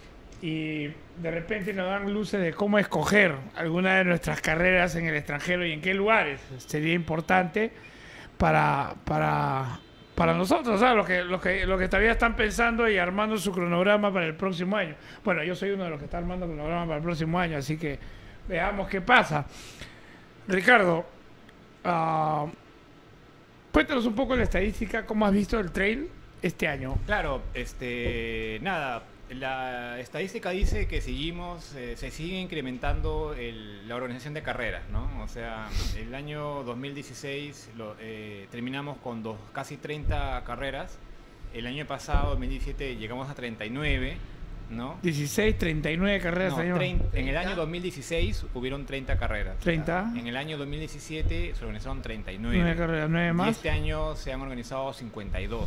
Speaker 2: Y de repente nos dan luces de cómo escoger alguna de nuestras carreras en el extranjero y en qué lugares sería importante para, para, para nosotros, ¿sabes? Los que, los, que, los que todavía están pensando y armando su cronograma para el próximo año. Bueno, yo soy uno de los que está armando cronograma para el próximo año, así que veamos qué pasa. Ricardo, uh, cuéntanos un poco la estadística, cómo has visto el trail este año.
Speaker 4: Claro, este, nada, la estadística dice que seguimos, eh, se sigue incrementando el- la organización de carreras, ¿no? O sea, el año dos mil dieciséis lo, eh, terminamos con dos, casi treinta carreras. El año pasado, dos mil diecisiete, llegamos a treinta y nueve, ¿no?
Speaker 2: dieciséis, treinta y nueve carreras.
Speaker 4: No,
Speaker 2: año.
Speaker 4: trein- en el año dos mil dieciséis hubieron treinta carreras.
Speaker 2: treinta.
Speaker 4: En el año dos mil diecisiete se organizaron treinta y
Speaker 2: nueve
Speaker 4: nueve.
Speaker 2: carreras, nueve
Speaker 4: Y
Speaker 2: más.
Speaker 4: este año se han organizado cincuenta y dos.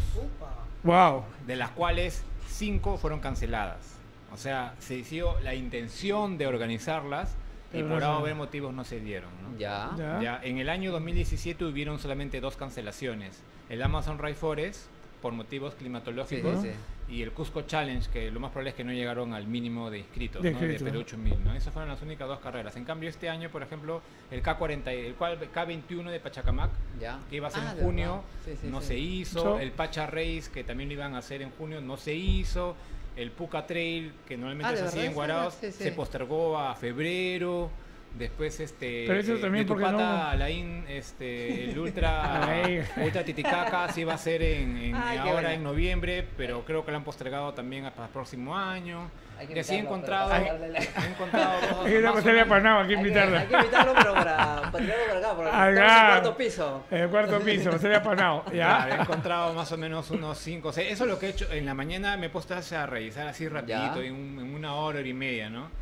Speaker 2: Wow.
Speaker 4: De las cuales cinco fueron canceladas. O sea, se hizo la intención de organizarlas y
Speaker 2: Pero
Speaker 4: por
Speaker 2: no se-
Speaker 4: haber motivos no se dieron, ¿no?
Speaker 3: Ya.
Speaker 2: Ya.
Speaker 4: Ya, en el año dos mil diecisiete hubieron solamente dos cancelaciones. El Amazon Rainforest, por motivos
Speaker 3: Sí,
Speaker 4: climatológicos,
Speaker 3: sí, sí.
Speaker 4: y el Cusco Challenge, que lo más probable es que no llegaron al mínimo de inscritos,
Speaker 2: De
Speaker 4: ¿no? de
Speaker 2: inscritos.
Speaker 4: Perú ocho mil, ¿no? Esas fueron las únicas dos carreras. En cambio, este año, por ejemplo, el K cuarenta, el cual- K veintiuno de Pachacamac,
Speaker 3: Ya.
Speaker 4: que iba a ser
Speaker 3: Ah,
Speaker 4: en
Speaker 3: de
Speaker 4: junio,
Speaker 3: verdad. Sí, sí,
Speaker 4: no
Speaker 3: sí.
Speaker 4: se hizo.
Speaker 2: So-
Speaker 4: El Pacha Race, que también lo iban a hacer en junio, no se hizo. El Puca Trail, que normalmente
Speaker 3: Ah, ¿de
Speaker 4: se hacía
Speaker 3: verdad?
Speaker 4: en Guaraos,
Speaker 3: Sí, sí.
Speaker 4: se postergó a febrero. Después, este.
Speaker 2: Pero eso
Speaker 4: eh,
Speaker 2: también
Speaker 4: de
Speaker 2: porque
Speaker 4: Tupata
Speaker 2: no-
Speaker 4: a Laín, este, el Ultra,
Speaker 2: Ahí.
Speaker 4: Ultra Titicaca se iba a hacer en, en-
Speaker 3: Ay, qué
Speaker 4: ahora
Speaker 3: buena.
Speaker 4: en noviembre, pero creo que lo han postergado también hasta el próximo año.
Speaker 3: Hay que
Speaker 4: Y así he
Speaker 3: invitarlo,
Speaker 4: encontrado,
Speaker 3: pero
Speaker 4: he
Speaker 3: para darle la-
Speaker 4: encontrado dos,
Speaker 2: Hay una
Speaker 4: más o
Speaker 2: cosa de
Speaker 4: menos-
Speaker 2: Panamá, hay que
Speaker 3: Hay que,
Speaker 2: invitarla.
Speaker 3: hay que invitarlo, pero para, para tirarlo por acá, porque
Speaker 2: Acá.
Speaker 3: estamos en el cuarto piso.
Speaker 2: En el cuarto piso, sería apanado.
Speaker 4: Claro, he
Speaker 2: ¿Ya?
Speaker 4: encontrado más o menos unos cinco o seis. Eso es lo que he hecho. En la mañana me he puesto a revisar así rapidito,
Speaker 3: Ya.
Speaker 4: en, un- en una hora, hora y media, ¿no?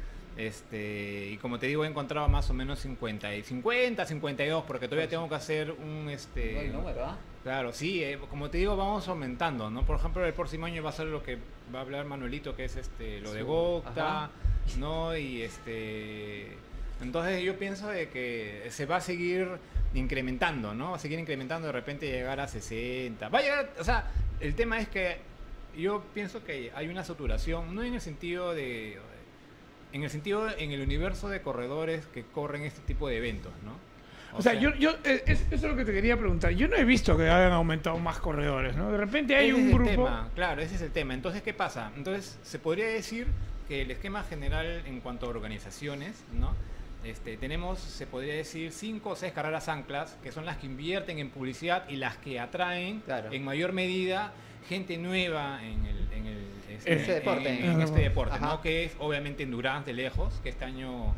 Speaker 4: Este, y como te digo, he encontrado más o menos cincuenta, y cincuenta, cincuenta y dos, porque todavía tengo que hacer un... este
Speaker 3: Buen número, ¿ah?
Speaker 4: Claro, sí, eh, como te digo, vamos aumentando, ¿no? Por ejemplo, el próximo año va a ser lo que va a hablar Manuelito, que es este lo de
Speaker 3: Su-
Speaker 4: Gocta,
Speaker 3: ajá.
Speaker 4: ¿no? Y este... Entonces yo pienso de que se va a seguir incrementando, ¿no? Va a seguir incrementando, de repente llegar a sesenta. Va a llegar, o sea, el tema es que yo pienso que hay una saturación, no en el sentido de... En el sentido, en el universo de corredores que corren este tipo de eventos, ¿no?
Speaker 2: O sea, yo, yo eh, es- eso es lo que te quería preguntar. Yo no he visto que hayan aumentado más corredores, ¿no? De repente hay
Speaker 4: Ese
Speaker 2: un
Speaker 4: es el
Speaker 2: grupo.
Speaker 4: tema, claro, ese es el tema. Entonces, ¿qué pasa? Entonces, se podría decir que el esquema general en cuanto a organizaciones, ¿no? Este, tenemos, se podría decir, cinco o seis carreras anclas, que son las que invierten en publicidad y las que atraen
Speaker 3: Claro.
Speaker 4: en mayor medida gente nueva en el, en el este,
Speaker 2: Ese
Speaker 3: deporte.
Speaker 4: en, en este deporte,
Speaker 3: Ajá.
Speaker 4: ¿no? Que es obviamente Endurance de lejos, que este año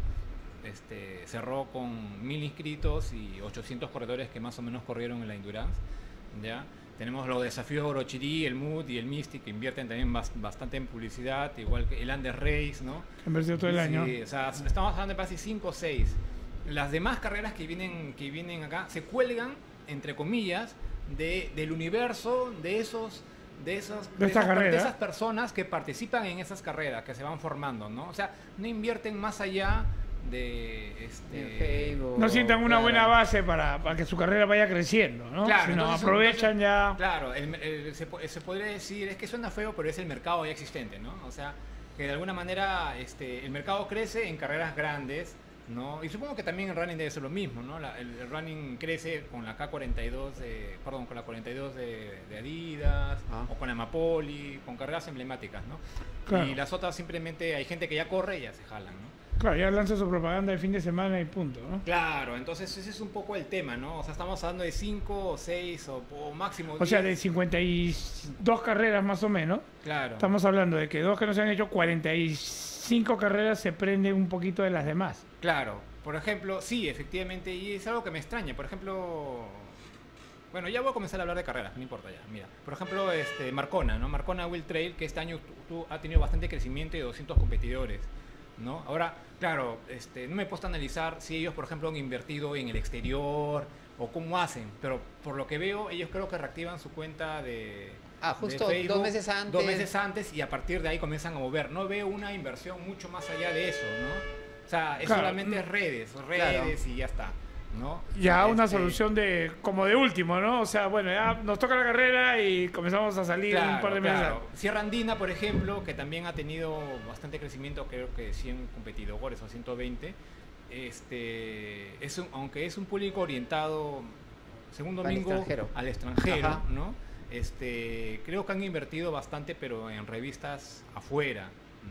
Speaker 4: este, cerró con mil inscritos y ochocientos corredores que más o menos corrieron en la Endurance, ¿ya? Tenemos los desafíos Orochirí, el Mood y el Mystic, que invierten también bas- bastante en publicidad, igual que el Andes Race, ¿no?
Speaker 2: En versión todo el año.
Speaker 4: Sí, o sea, estamos hablando de casi cinco o seis. Las demás carreras que vienen, que vienen acá se cuelgan, entre comillas, de, del universo de esos... De, esos,
Speaker 2: De esta
Speaker 4: esas, per-
Speaker 2: carrera.
Speaker 4: de esas personas que participan en esas carreras, que se van formando, ¿no? O sea, no invierten más allá de...
Speaker 3: En
Speaker 4: Este,
Speaker 3: Facebook,
Speaker 2: No sientan una
Speaker 3: claro.
Speaker 2: buena base para, para que su carrera vaya creciendo, ¿no?
Speaker 4: Claro,
Speaker 2: Sino
Speaker 4: entonces-
Speaker 2: aprovechan
Speaker 4: entonces-
Speaker 2: ya.
Speaker 4: Claro, el- el- se, po- se podría decir, es que suena feo, pero es el mercado ya existente, ¿no? O sea, que de alguna manera este, el mercado crece en carreras grandes, ¿no? Y supongo que también el running debe ser lo mismo, ¿no? La- el, el running crece con la K cuarenta y dos, de, perdón, con la cuarenta y dos de, de Adidas,
Speaker 3: Ah.
Speaker 4: o con la Mapoli, con carreras emblemáticas, ¿no?
Speaker 2: Claro.
Speaker 4: Y las otras simplemente hay gente que ya corre y ya se jalan, ¿no?
Speaker 2: Claro, ya lanza su propaganda de fin de semana y punto, ¿no?
Speaker 4: Claro, entonces ese es un poco el tema, ¿no? O sea, estamos hablando de cinco o seis o, o máximo diez.
Speaker 2: O sea, de cincuenta y dos carreras más o menos.
Speaker 4: Claro.
Speaker 2: Estamos hablando de que dos que no se han hecho, cuarenta y cinco carreras se prenden un poquito de las demás.
Speaker 4: Claro, por ejemplo, sí, efectivamente, y es algo que me extraña. Por ejemplo, bueno, ya voy a comenzar a hablar de carreras, no importa ya. Mira, por ejemplo, este Marcona, ¿no? Marcona Will Trail, que este año tu, tu, ha tenido bastante crecimiento de doscientos competidores, ¿no? Ahora, claro, este, no me he puesto a analizar si ellos, por ejemplo, han invertido en el exterior o cómo hacen, pero por lo que veo, ellos creo que reactivan su cuenta de...
Speaker 3: Ah, justo
Speaker 4: de Facebook
Speaker 3: dos meses antes.
Speaker 4: Dos meses antes y a partir de ahí comienzan a mover. No veo una inversión mucho más allá de eso, ¿no? O sea, es
Speaker 2: Claro.
Speaker 4: solamente redes, redes
Speaker 3: Claro.
Speaker 4: y ya está, ¿no?
Speaker 2: Ya una
Speaker 4: Este,
Speaker 2: solución de como de último, ¿no? O sea, bueno, ya nos toca la carrera y comenzamos a salir
Speaker 4: Claro,
Speaker 2: un par de meses.
Speaker 4: claro. Sierra Andina, por ejemplo, que también ha tenido bastante crecimiento, creo que cien competidores o ciento veinte. Este, es un, aunque es un público orientado, según
Speaker 3: Al
Speaker 4: Domingo,
Speaker 3: extranjero.
Speaker 4: al extranjero,
Speaker 3: Ajá.
Speaker 4: ¿no? Este, creo que han invertido bastante, pero en revistas afuera,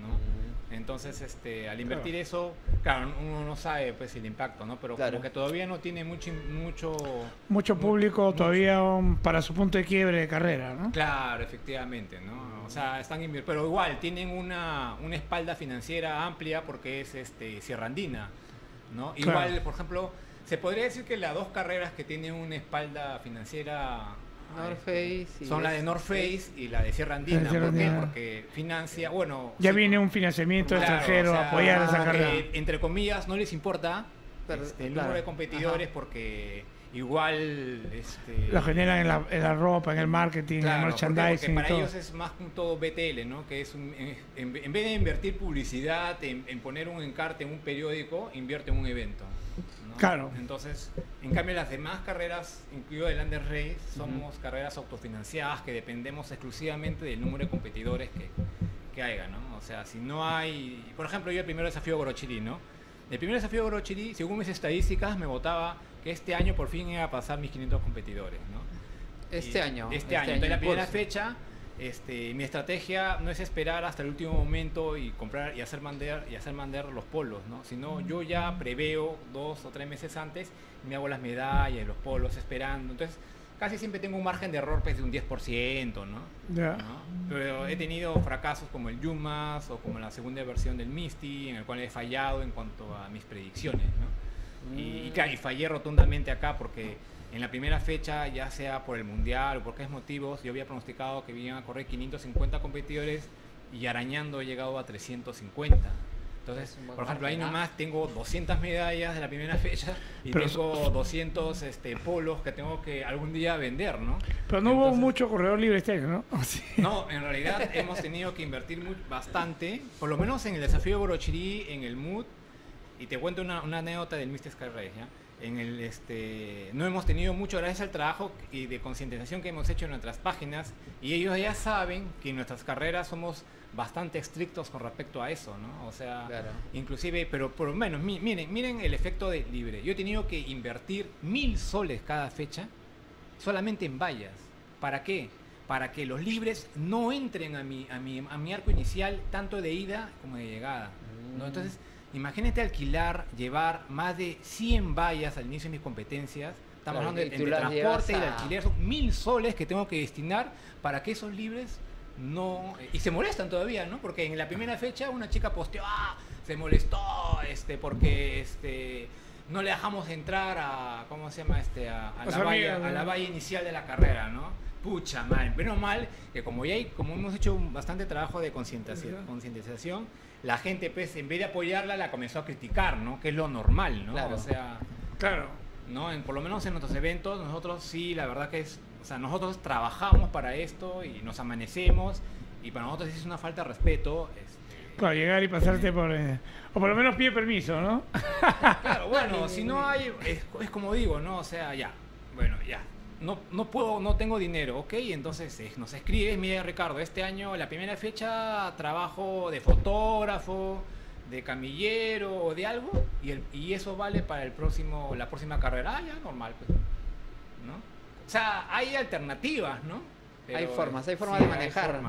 Speaker 4: ¿no? Entonces, este, al invertir eso, claro, uno no sabe pues el impacto, ¿no? Pero
Speaker 3: Claro.
Speaker 4: como que todavía no tiene mucho, mucho,
Speaker 2: Mucho público
Speaker 4: mucho.
Speaker 2: todavía um, para su punto de quiebre de carrera, ¿no?
Speaker 4: Claro, efectivamente, ¿no? O sea, están invir- pero igual tienen una, una espalda financiera amplia porque es este Sierra Andina, ¿no?
Speaker 2: Claro.
Speaker 4: Igual, por ejemplo, se podría decir que las dos carreras que tienen una espalda financiera
Speaker 3: North
Speaker 4: este,
Speaker 3: Face y
Speaker 4: son la de
Speaker 3: es-
Speaker 4: North Face y la de Sierra Andina.
Speaker 2: La de Sierra
Speaker 4: ¿Por qué?
Speaker 2: Andina.
Speaker 4: Porque financia, bueno,
Speaker 2: Ya
Speaker 4: sí,
Speaker 2: viene un financiamiento
Speaker 4: claro,
Speaker 2: extranjero
Speaker 4: o sea,
Speaker 2: a apoyar esa
Speaker 4: como
Speaker 2: carrera.
Speaker 4: que, entre comillas, no les importa
Speaker 3: Pero,
Speaker 4: este, el
Speaker 3: claro.
Speaker 4: número de competidores porque igual este,
Speaker 2: Lo generan en la, en la ropa, en el marketing, en el
Speaker 4: Claro, ¿por qué? Porque
Speaker 2: merchandising y
Speaker 4: para
Speaker 2: todo.
Speaker 4: ellos es más un todo B T L, ¿no? Que es un, en, en- en vez de invertir publicidad, en, en poner un encarte en un periódico, invierte en un evento, ¿no?
Speaker 2: Claro.
Speaker 4: Entonces, en cambio las demás carreras, incluido el Under Race, somos carreras autofinanciadas que dependemos exclusivamente del número de competidores que, que haya, ¿no? O sea, si no hay... Por ejemplo, yo el primer desafío Gorochiri, ¿no? El primer desafío Gorochiri, según mis estadísticas, me votaba que este año por fin iba a pasar mis quinientos competidores, ¿no?
Speaker 3: Este
Speaker 4: Y-
Speaker 3: año.
Speaker 4: Este, año. Entonces, la
Speaker 3: en
Speaker 4: primera
Speaker 3: curso.
Speaker 4: fecha, este, mi estrategia no es esperar hasta el último momento y comprar y hacer mandar y hacer mandar los polos, ¿no? Sino yo ya preveo dos o tres meses antes, me hago las medallas, los polos, esperando. Entonces, casi siempre tengo un margen de error pues, de un diez por ciento, ¿no?
Speaker 2: Ya.
Speaker 4: ¿no? Pero he tenido fracasos como el Yumas o como la segunda versión del Misty, en el cual he fallado en cuanto a mis predicciones, ¿no? Y, y claro, y fallé rotundamente acá porque en la primera fecha, ya sea por el mundial o por qué motivos, yo había pronosticado que iban a correr quinientos cincuenta competidores y arañando he llegado a trescientos cincuenta. Entonces,
Speaker 3: Es un buen
Speaker 4: por ejemplo, ahí
Speaker 3: margen, ¿ah?
Speaker 4: nomás tengo doscientas medallas de la primera fecha y
Speaker 2: Pero
Speaker 4: tengo doscientos este, polos que tengo que algún día vender, ¿no?
Speaker 2: Pero no hubo
Speaker 4: Entonces-
Speaker 2: mucho corredor libre este año, ¿no? O sí.
Speaker 4: No, en realidad hemos tenido que invertir mu- bastante, por lo menos en el desafío Gorochiri, en el M U D, y te cuento una, una anécdota del míster Sky Race, ¿ya? En el, este, no hemos tenido mucho gracias al trabajo y de concientización que hemos hecho en nuestras páginas, y ellos ya saben que en nuestras carreras somos bastante estrictos con respecto a eso, ¿no? O sea,
Speaker 3: Claro.
Speaker 4: inclusive, pero por lo menos, mi- miren, miren el efecto de libre. Yo he tenido que invertir mil soles cada fecha solamente en vallas. ¿Para qué? Para que los libres no entren a mi, a mi, a mi arco inicial tanto de ida como de llegada, ¿no?
Speaker 3: Mm.
Speaker 4: Entonces, imagínate alquilar, llevar más de cien vallas al inicio de mis competencias. Estamos
Speaker 3: Claro,
Speaker 4: hablando de
Speaker 3: y tú
Speaker 4: entre
Speaker 3: las
Speaker 4: transporte y
Speaker 3: llevas
Speaker 4: de
Speaker 3: a-
Speaker 4: alquiler. Son mil soles que tengo que destinar para que esos libres no... Y se molestan todavía, ¿no? Porque en la primera fecha una chica posteó, ah, se molestó, este, porque este... no le dejamos entrar a, ¿cómo se llama? Este, a, a
Speaker 2: A
Speaker 4: la,
Speaker 2: su
Speaker 4: valla,
Speaker 2: amiga,
Speaker 4: a la
Speaker 2: ¿no?
Speaker 4: valla inicial de la carrera, ¿no? Pucha, mal, pero mal, que como ya hay, como hemos hecho un bastante trabajo de concientización,
Speaker 2: Ujú.
Speaker 4: concientización, la gente, pues, en vez de apoyarla, la comenzó a criticar, ¿no? Que es lo normal, ¿no?
Speaker 3: Claro.
Speaker 4: O sea,
Speaker 2: Claro.
Speaker 4: ¿no? En, por lo menos en nuestros eventos, nosotros sí, la verdad que es, o sea, nosotros trabajamos para esto y nos amanecemos, y para nosotros es una falta de respeto. Este,
Speaker 2: Claro, llegar y pasarte por... eh, o por lo menos pide permiso, ¿no?
Speaker 4: Claro, bueno, si no hay, es, es como digo, ¿no? O sea, ya, bueno, ya. No, no puedo, no tengo dinero, ok, entonces eh, nos escribes, mira Ricardo, este año la primera fecha trabajo de fotógrafo, de camillero o de algo, y, el, y eso vale para el próximo, la próxima carrera, ah, ya, normal, pues, ¿no? O sea, hay alternativas, ¿no?
Speaker 3: Hay formas, hay formas de manejar.
Speaker 4: formas.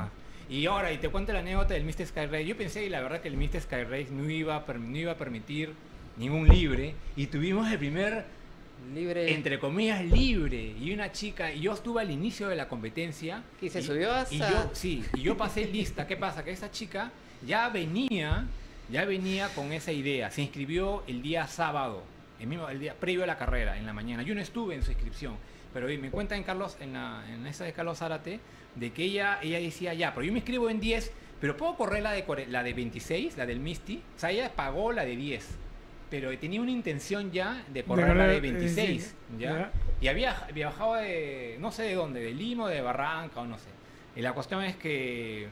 Speaker 4: Y ahora, y te cuento la anécdota del míster Sky Race. Yo pensé, y la verdad, que el míster Sky Race no iba, a per- no iba a permitir ningún libre. Y tuvimos el primer,
Speaker 3: Libre.
Speaker 4: entre comillas, libre. Y una chica, y yo estuve al inicio de la competencia.
Speaker 3: Y se
Speaker 4: y,
Speaker 3: subió hasta...
Speaker 4: Y yo, sí, y yo pasé lista. ¿Qué pasa? Que esa chica ya venía, ya venía con esa idea. Se inscribió el día sábado, el mismo el día previo a la carrera, en la mañana. Yo no estuve en su inscripción, pero me cuentan en Carlos, en la, en esa de Carlos Zárate, de que ella, ella decía, ya, pero yo me inscribo en diez, pero puedo correr la de, core- la de veintiséis, la del Misty. O sea, ella pagó la de diez, pero tenía una intención ya de correr
Speaker 2: De
Speaker 4: la
Speaker 2: correr,
Speaker 4: de
Speaker 2: eh,
Speaker 4: veintiséis,
Speaker 2: sí,
Speaker 4: ¿ya?
Speaker 2: ya.
Speaker 4: Y había viajado de, no sé de dónde, de Lima, o de Barranca, o no sé. Y la cuestión es que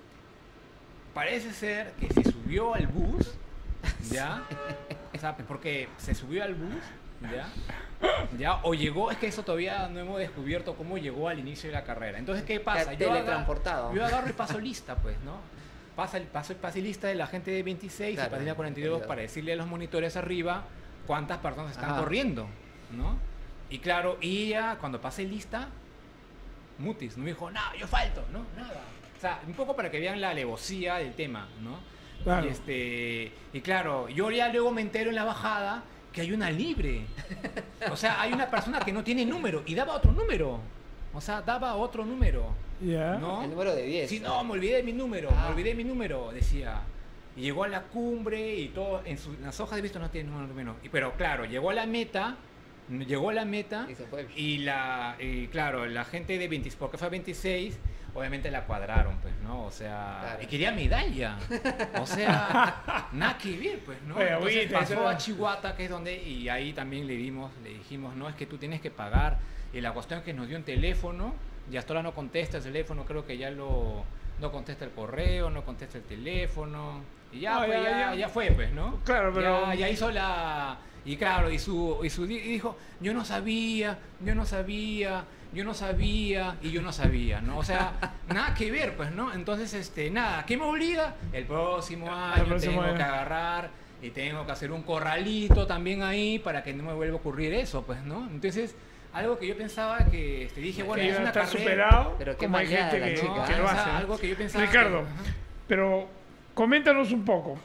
Speaker 4: parece ser que se subió al bus, ¿ya? O sea, porque se subió al bus, ¿ya? ¿Ya? O llegó, es que eso todavía no hemos descubierto cómo llegó al inicio de la carrera. Entonces, ¿qué pasa? Yo
Speaker 3: Teletransportado.
Speaker 4: agarro, yo agarro y paso lista, pues, ¿no? Pasa el paso, paso lista de la gente de veintiséis
Speaker 3: Claro,
Speaker 4: y pasa la cuarenta y dos para decirle a los monitores arriba cuántas personas están
Speaker 3: Ajá.
Speaker 4: corriendo, ¿no? Y claro, y ella, cuando pasé lista, mutis, no me dijo, no, yo falto, ¿no? Nada. O sea, un poco para que vean la alevosía del tema, ¿no?
Speaker 2: Claro.
Speaker 4: Y, este, y claro, yo ya luego me entero en la bajada que hay una libre. O sea, hay una persona que no tiene número y daba otro número. O sea, daba otro número.
Speaker 2: Ya.
Speaker 4: ¿No?
Speaker 3: El número de diez.
Speaker 4: Sí, no, me olvidé de mi número,
Speaker 3: Ah.
Speaker 4: me olvidé de mi número, decía. Y llegó a la cumbre y todo, en, su- en las hojas de visto no tiene número menos. Y, pero claro, llegó a la meta, llegó a la meta
Speaker 3: Y se fue.
Speaker 4: y la, y claro, la gente de veinte, porque fue veintiséis, obviamente la cuadraron, pues, ¿no? O sea,
Speaker 3: Claro.
Speaker 4: y quería medalla. O sea, nada que ver, pues, ¿no?
Speaker 2: Oye,
Speaker 4: Entonces
Speaker 2: agüita,
Speaker 4: pasó
Speaker 2: eso-
Speaker 4: a Chihuahua, que es donde, y ahí también le dimos, le dijimos, no, es que tú tienes que pagar. Y la cuestión es que nos dio un teléfono, y hasta ahora no contesta el teléfono, creo que ya lo, no contesta el correo, no contesta el teléfono. Y ya,
Speaker 2: No,
Speaker 4: pues,
Speaker 2: ya,
Speaker 4: ya,
Speaker 2: ya.
Speaker 4: ya fue, pues, ¿no?
Speaker 2: Claro, pero-
Speaker 4: Ya, ya hizo la... Y claro, y su, y su di- y dijo, yo no sabía, yo no sabía, yo no sabía, y yo no sabía, ¿no? O sea, nada que ver, pues, ¿no? Entonces, este, nada, ¿qué me obliga? El próximo año
Speaker 2: próximo
Speaker 4: tengo
Speaker 2: año.
Speaker 4: que agarrar y tengo que hacer un corralito también ahí para que no me vuelva a ocurrir eso, pues, ¿no? Entonces, algo que yo pensaba que, este, dije, bueno,
Speaker 2: Que
Speaker 4: es
Speaker 2: iba a
Speaker 4: una
Speaker 2: estar
Speaker 4: carrera,
Speaker 2: superado,
Speaker 3: Pero qué
Speaker 2: como hay
Speaker 3: maleada
Speaker 2: gente
Speaker 3: la
Speaker 2: que,
Speaker 3: chica,
Speaker 2: que
Speaker 3: ¿eh?
Speaker 2: lo
Speaker 4: o sea,
Speaker 2: hace.
Speaker 4: algo que yo pensaba
Speaker 2: Ricardo,
Speaker 4: que- ajá.
Speaker 2: pero coméntanos un poco.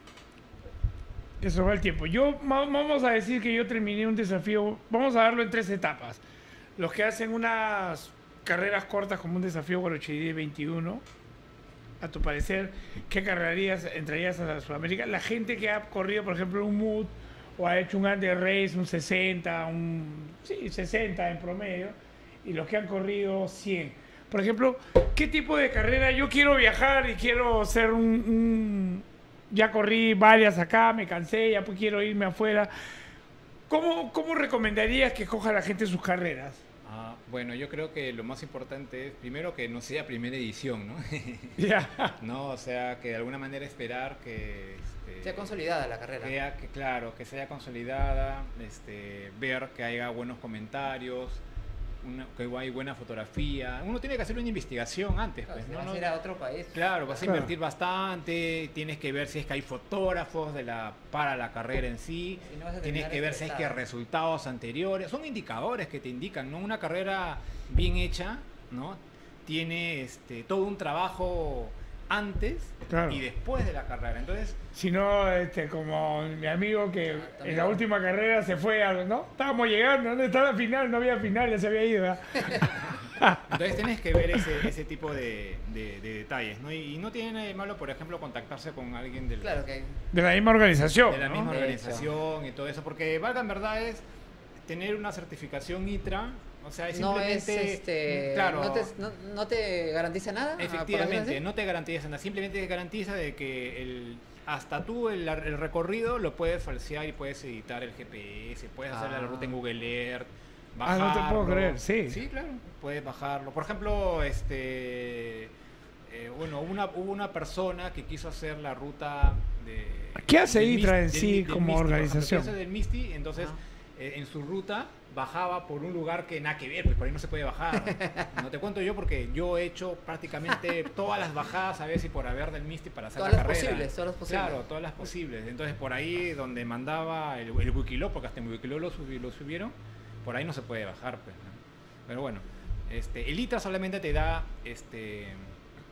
Speaker 2: Eso va el tiempo. Yo va- vamos a decir que yo terminé un desafío, vamos a darlo en tres etapas. Los que hacen unas carreras cortas como un desafío Guarochirí veintiuno, a tu parecer, ¿qué carreras entrarías a Sudamérica? La gente que ha corrido, por ejemplo, un M U D o ha hecho un under race, un sesenta, un sí, sesenta en promedio, y los que han corrido cien. Por ejemplo, ¿qué tipo de carrera? Yo quiero viajar y quiero ser un, un- ya corrí varias acá, me cansé, ya pues quiero irme afuera. ¿Cómo, cómo recomendarías que coja la gente sus carreras?
Speaker 4: Ah, bueno, yo creo que lo más importante es, primero, que no sea primera edición, ¿no?
Speaker 2: Ya.
Speaker 4: No, o sea, que de alguna manera esperar que... este,
Speaker 3: Se ha consolidada la carrera.
Speaker 4: Vea que, claro, que sea consolidada, este, ver que haya buenos comentarios, una- que hay buena fotografía. Uno tiene que hacer una investigación antes,
Speaker 3: Claro,
Speaker 4: pues,
Speaker 3: si
Speaker 4: ¿no?
Speaker 3: vas
Speaker 4: No-
Speaker 3: a ir a otro país.
Speaker 4: Claro, vas a
Speaker 2: Claro.
Speaker 4: invertir bastante, tienes que ver si es que hay fotógrafos de la, para la carrera en sí,
Speaker 3: Si no vas a
Speaker 4: tienes
Speaker 3: terminar
Speaker 4: que ver si hay que
Speaker 3: estresado.
Speaker 4: resultados anteriores, son indicadores que te indican, ¿no? Una carrera bien hecha, ¿no? Tiene este, todo un trabajo antes
Speaker 2: Claro.
Speaker 4: y después de la carrera, entonces...
Speaker 2: Si no, este, como mi amigo que
Speaker 3: Ah, también.
Speaker 2: en la última carrera se fue a... ¿No? Estábamos llegando, ¿dónde estaba la final? No había final, ya se había ido. ¿verdad?
Speaker 4: Entonces tienes que ver ese, ese tipo de, de- de detalles, ¿no? Y, y no tiene nada de malo, por ejemplo, contactarse con alguien del,
Speaker 3: Claro que
Speaker 2: De la misma organización.
Speaker 4: de la
Speaker 2: ¿no?
Speaker 4: misma
Speaker 3: De
Speaker 4: organización y todo eso, porque valga en verdad es tener una certificación I T R A, o sea, es
Speaker 3: no es
Speaker 4: simplemente,
Speaker 3: este.
Speaker 4: claro,
Speaker 3: no, te, no, no te garantiza nada. por decirlo
Speaker 4: efectivamente,
Speaker 3: así.
Speaker 4: no te garantiza nada, simplemente te garantiza de que el, hasta tú el, el recorrido lo puedes falsear y puedes editar el G P S, puedes hacer la
Speaker 3: Ah.
Speaker 4: ruta en Google Earth,
Speaker 2: Ah, no te puedo
Speaker 4: bajarlo.
Speaker 2: creer, sí.
Speaker 4: Sí, claro, puedes bajarlo. Por ejemplo, este... eh, bueno, una, hubo una persona que quiso hacer la ruta de...
Speaker 2: ¿Qué hace
Speaker 4: del
Speaker 2: I T R A en
Speaker 4: Mis-
Speaker 2: sí
Speaker 4: del- del
Speaker 2: como
Speaker 4: Misty, por ejemplo,
Speaker 2: organización?
Speaker 4: que hace del Misty, entonces
Speaker 3: Ajá.
Speaker 4: eh, en su ruta bajaba por un lugar que nada que ver, pues por ahí no se puede bajar. No te cuento yo porque yo he hecho prácticamente todas las bajadas a ver si por haber del Misty para hacer
Speaker 3: Todas
Speaker 4: la
Speaker 3: las
Speaker 4: carrera.
Speaker 3: posibles, todas las posibles.
Speaker 4: Claro, todas las posibles. Entonces por ahí donde mandaba el, el Wikiloc, porque hasta en Wikiloc lo, subi- lo subieron, por ahí no se puede bajar, pues, ¿no? Pero bueno, este, el I T R A solamente te da este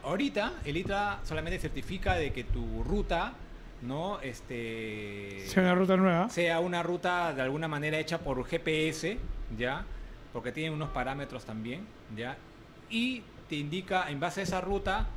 Speaker 4: ahorita el ITRA solamente certifica de que tu ruta, ¿no? Este,
Speaker 2: sea una ruta nueva.
Speaker 4: sea una ruta de alguna manera hecha por G P S, ¿ya? Porque tiene unos parámetros también, ¿ya? Y te indica, en base a esa ruta,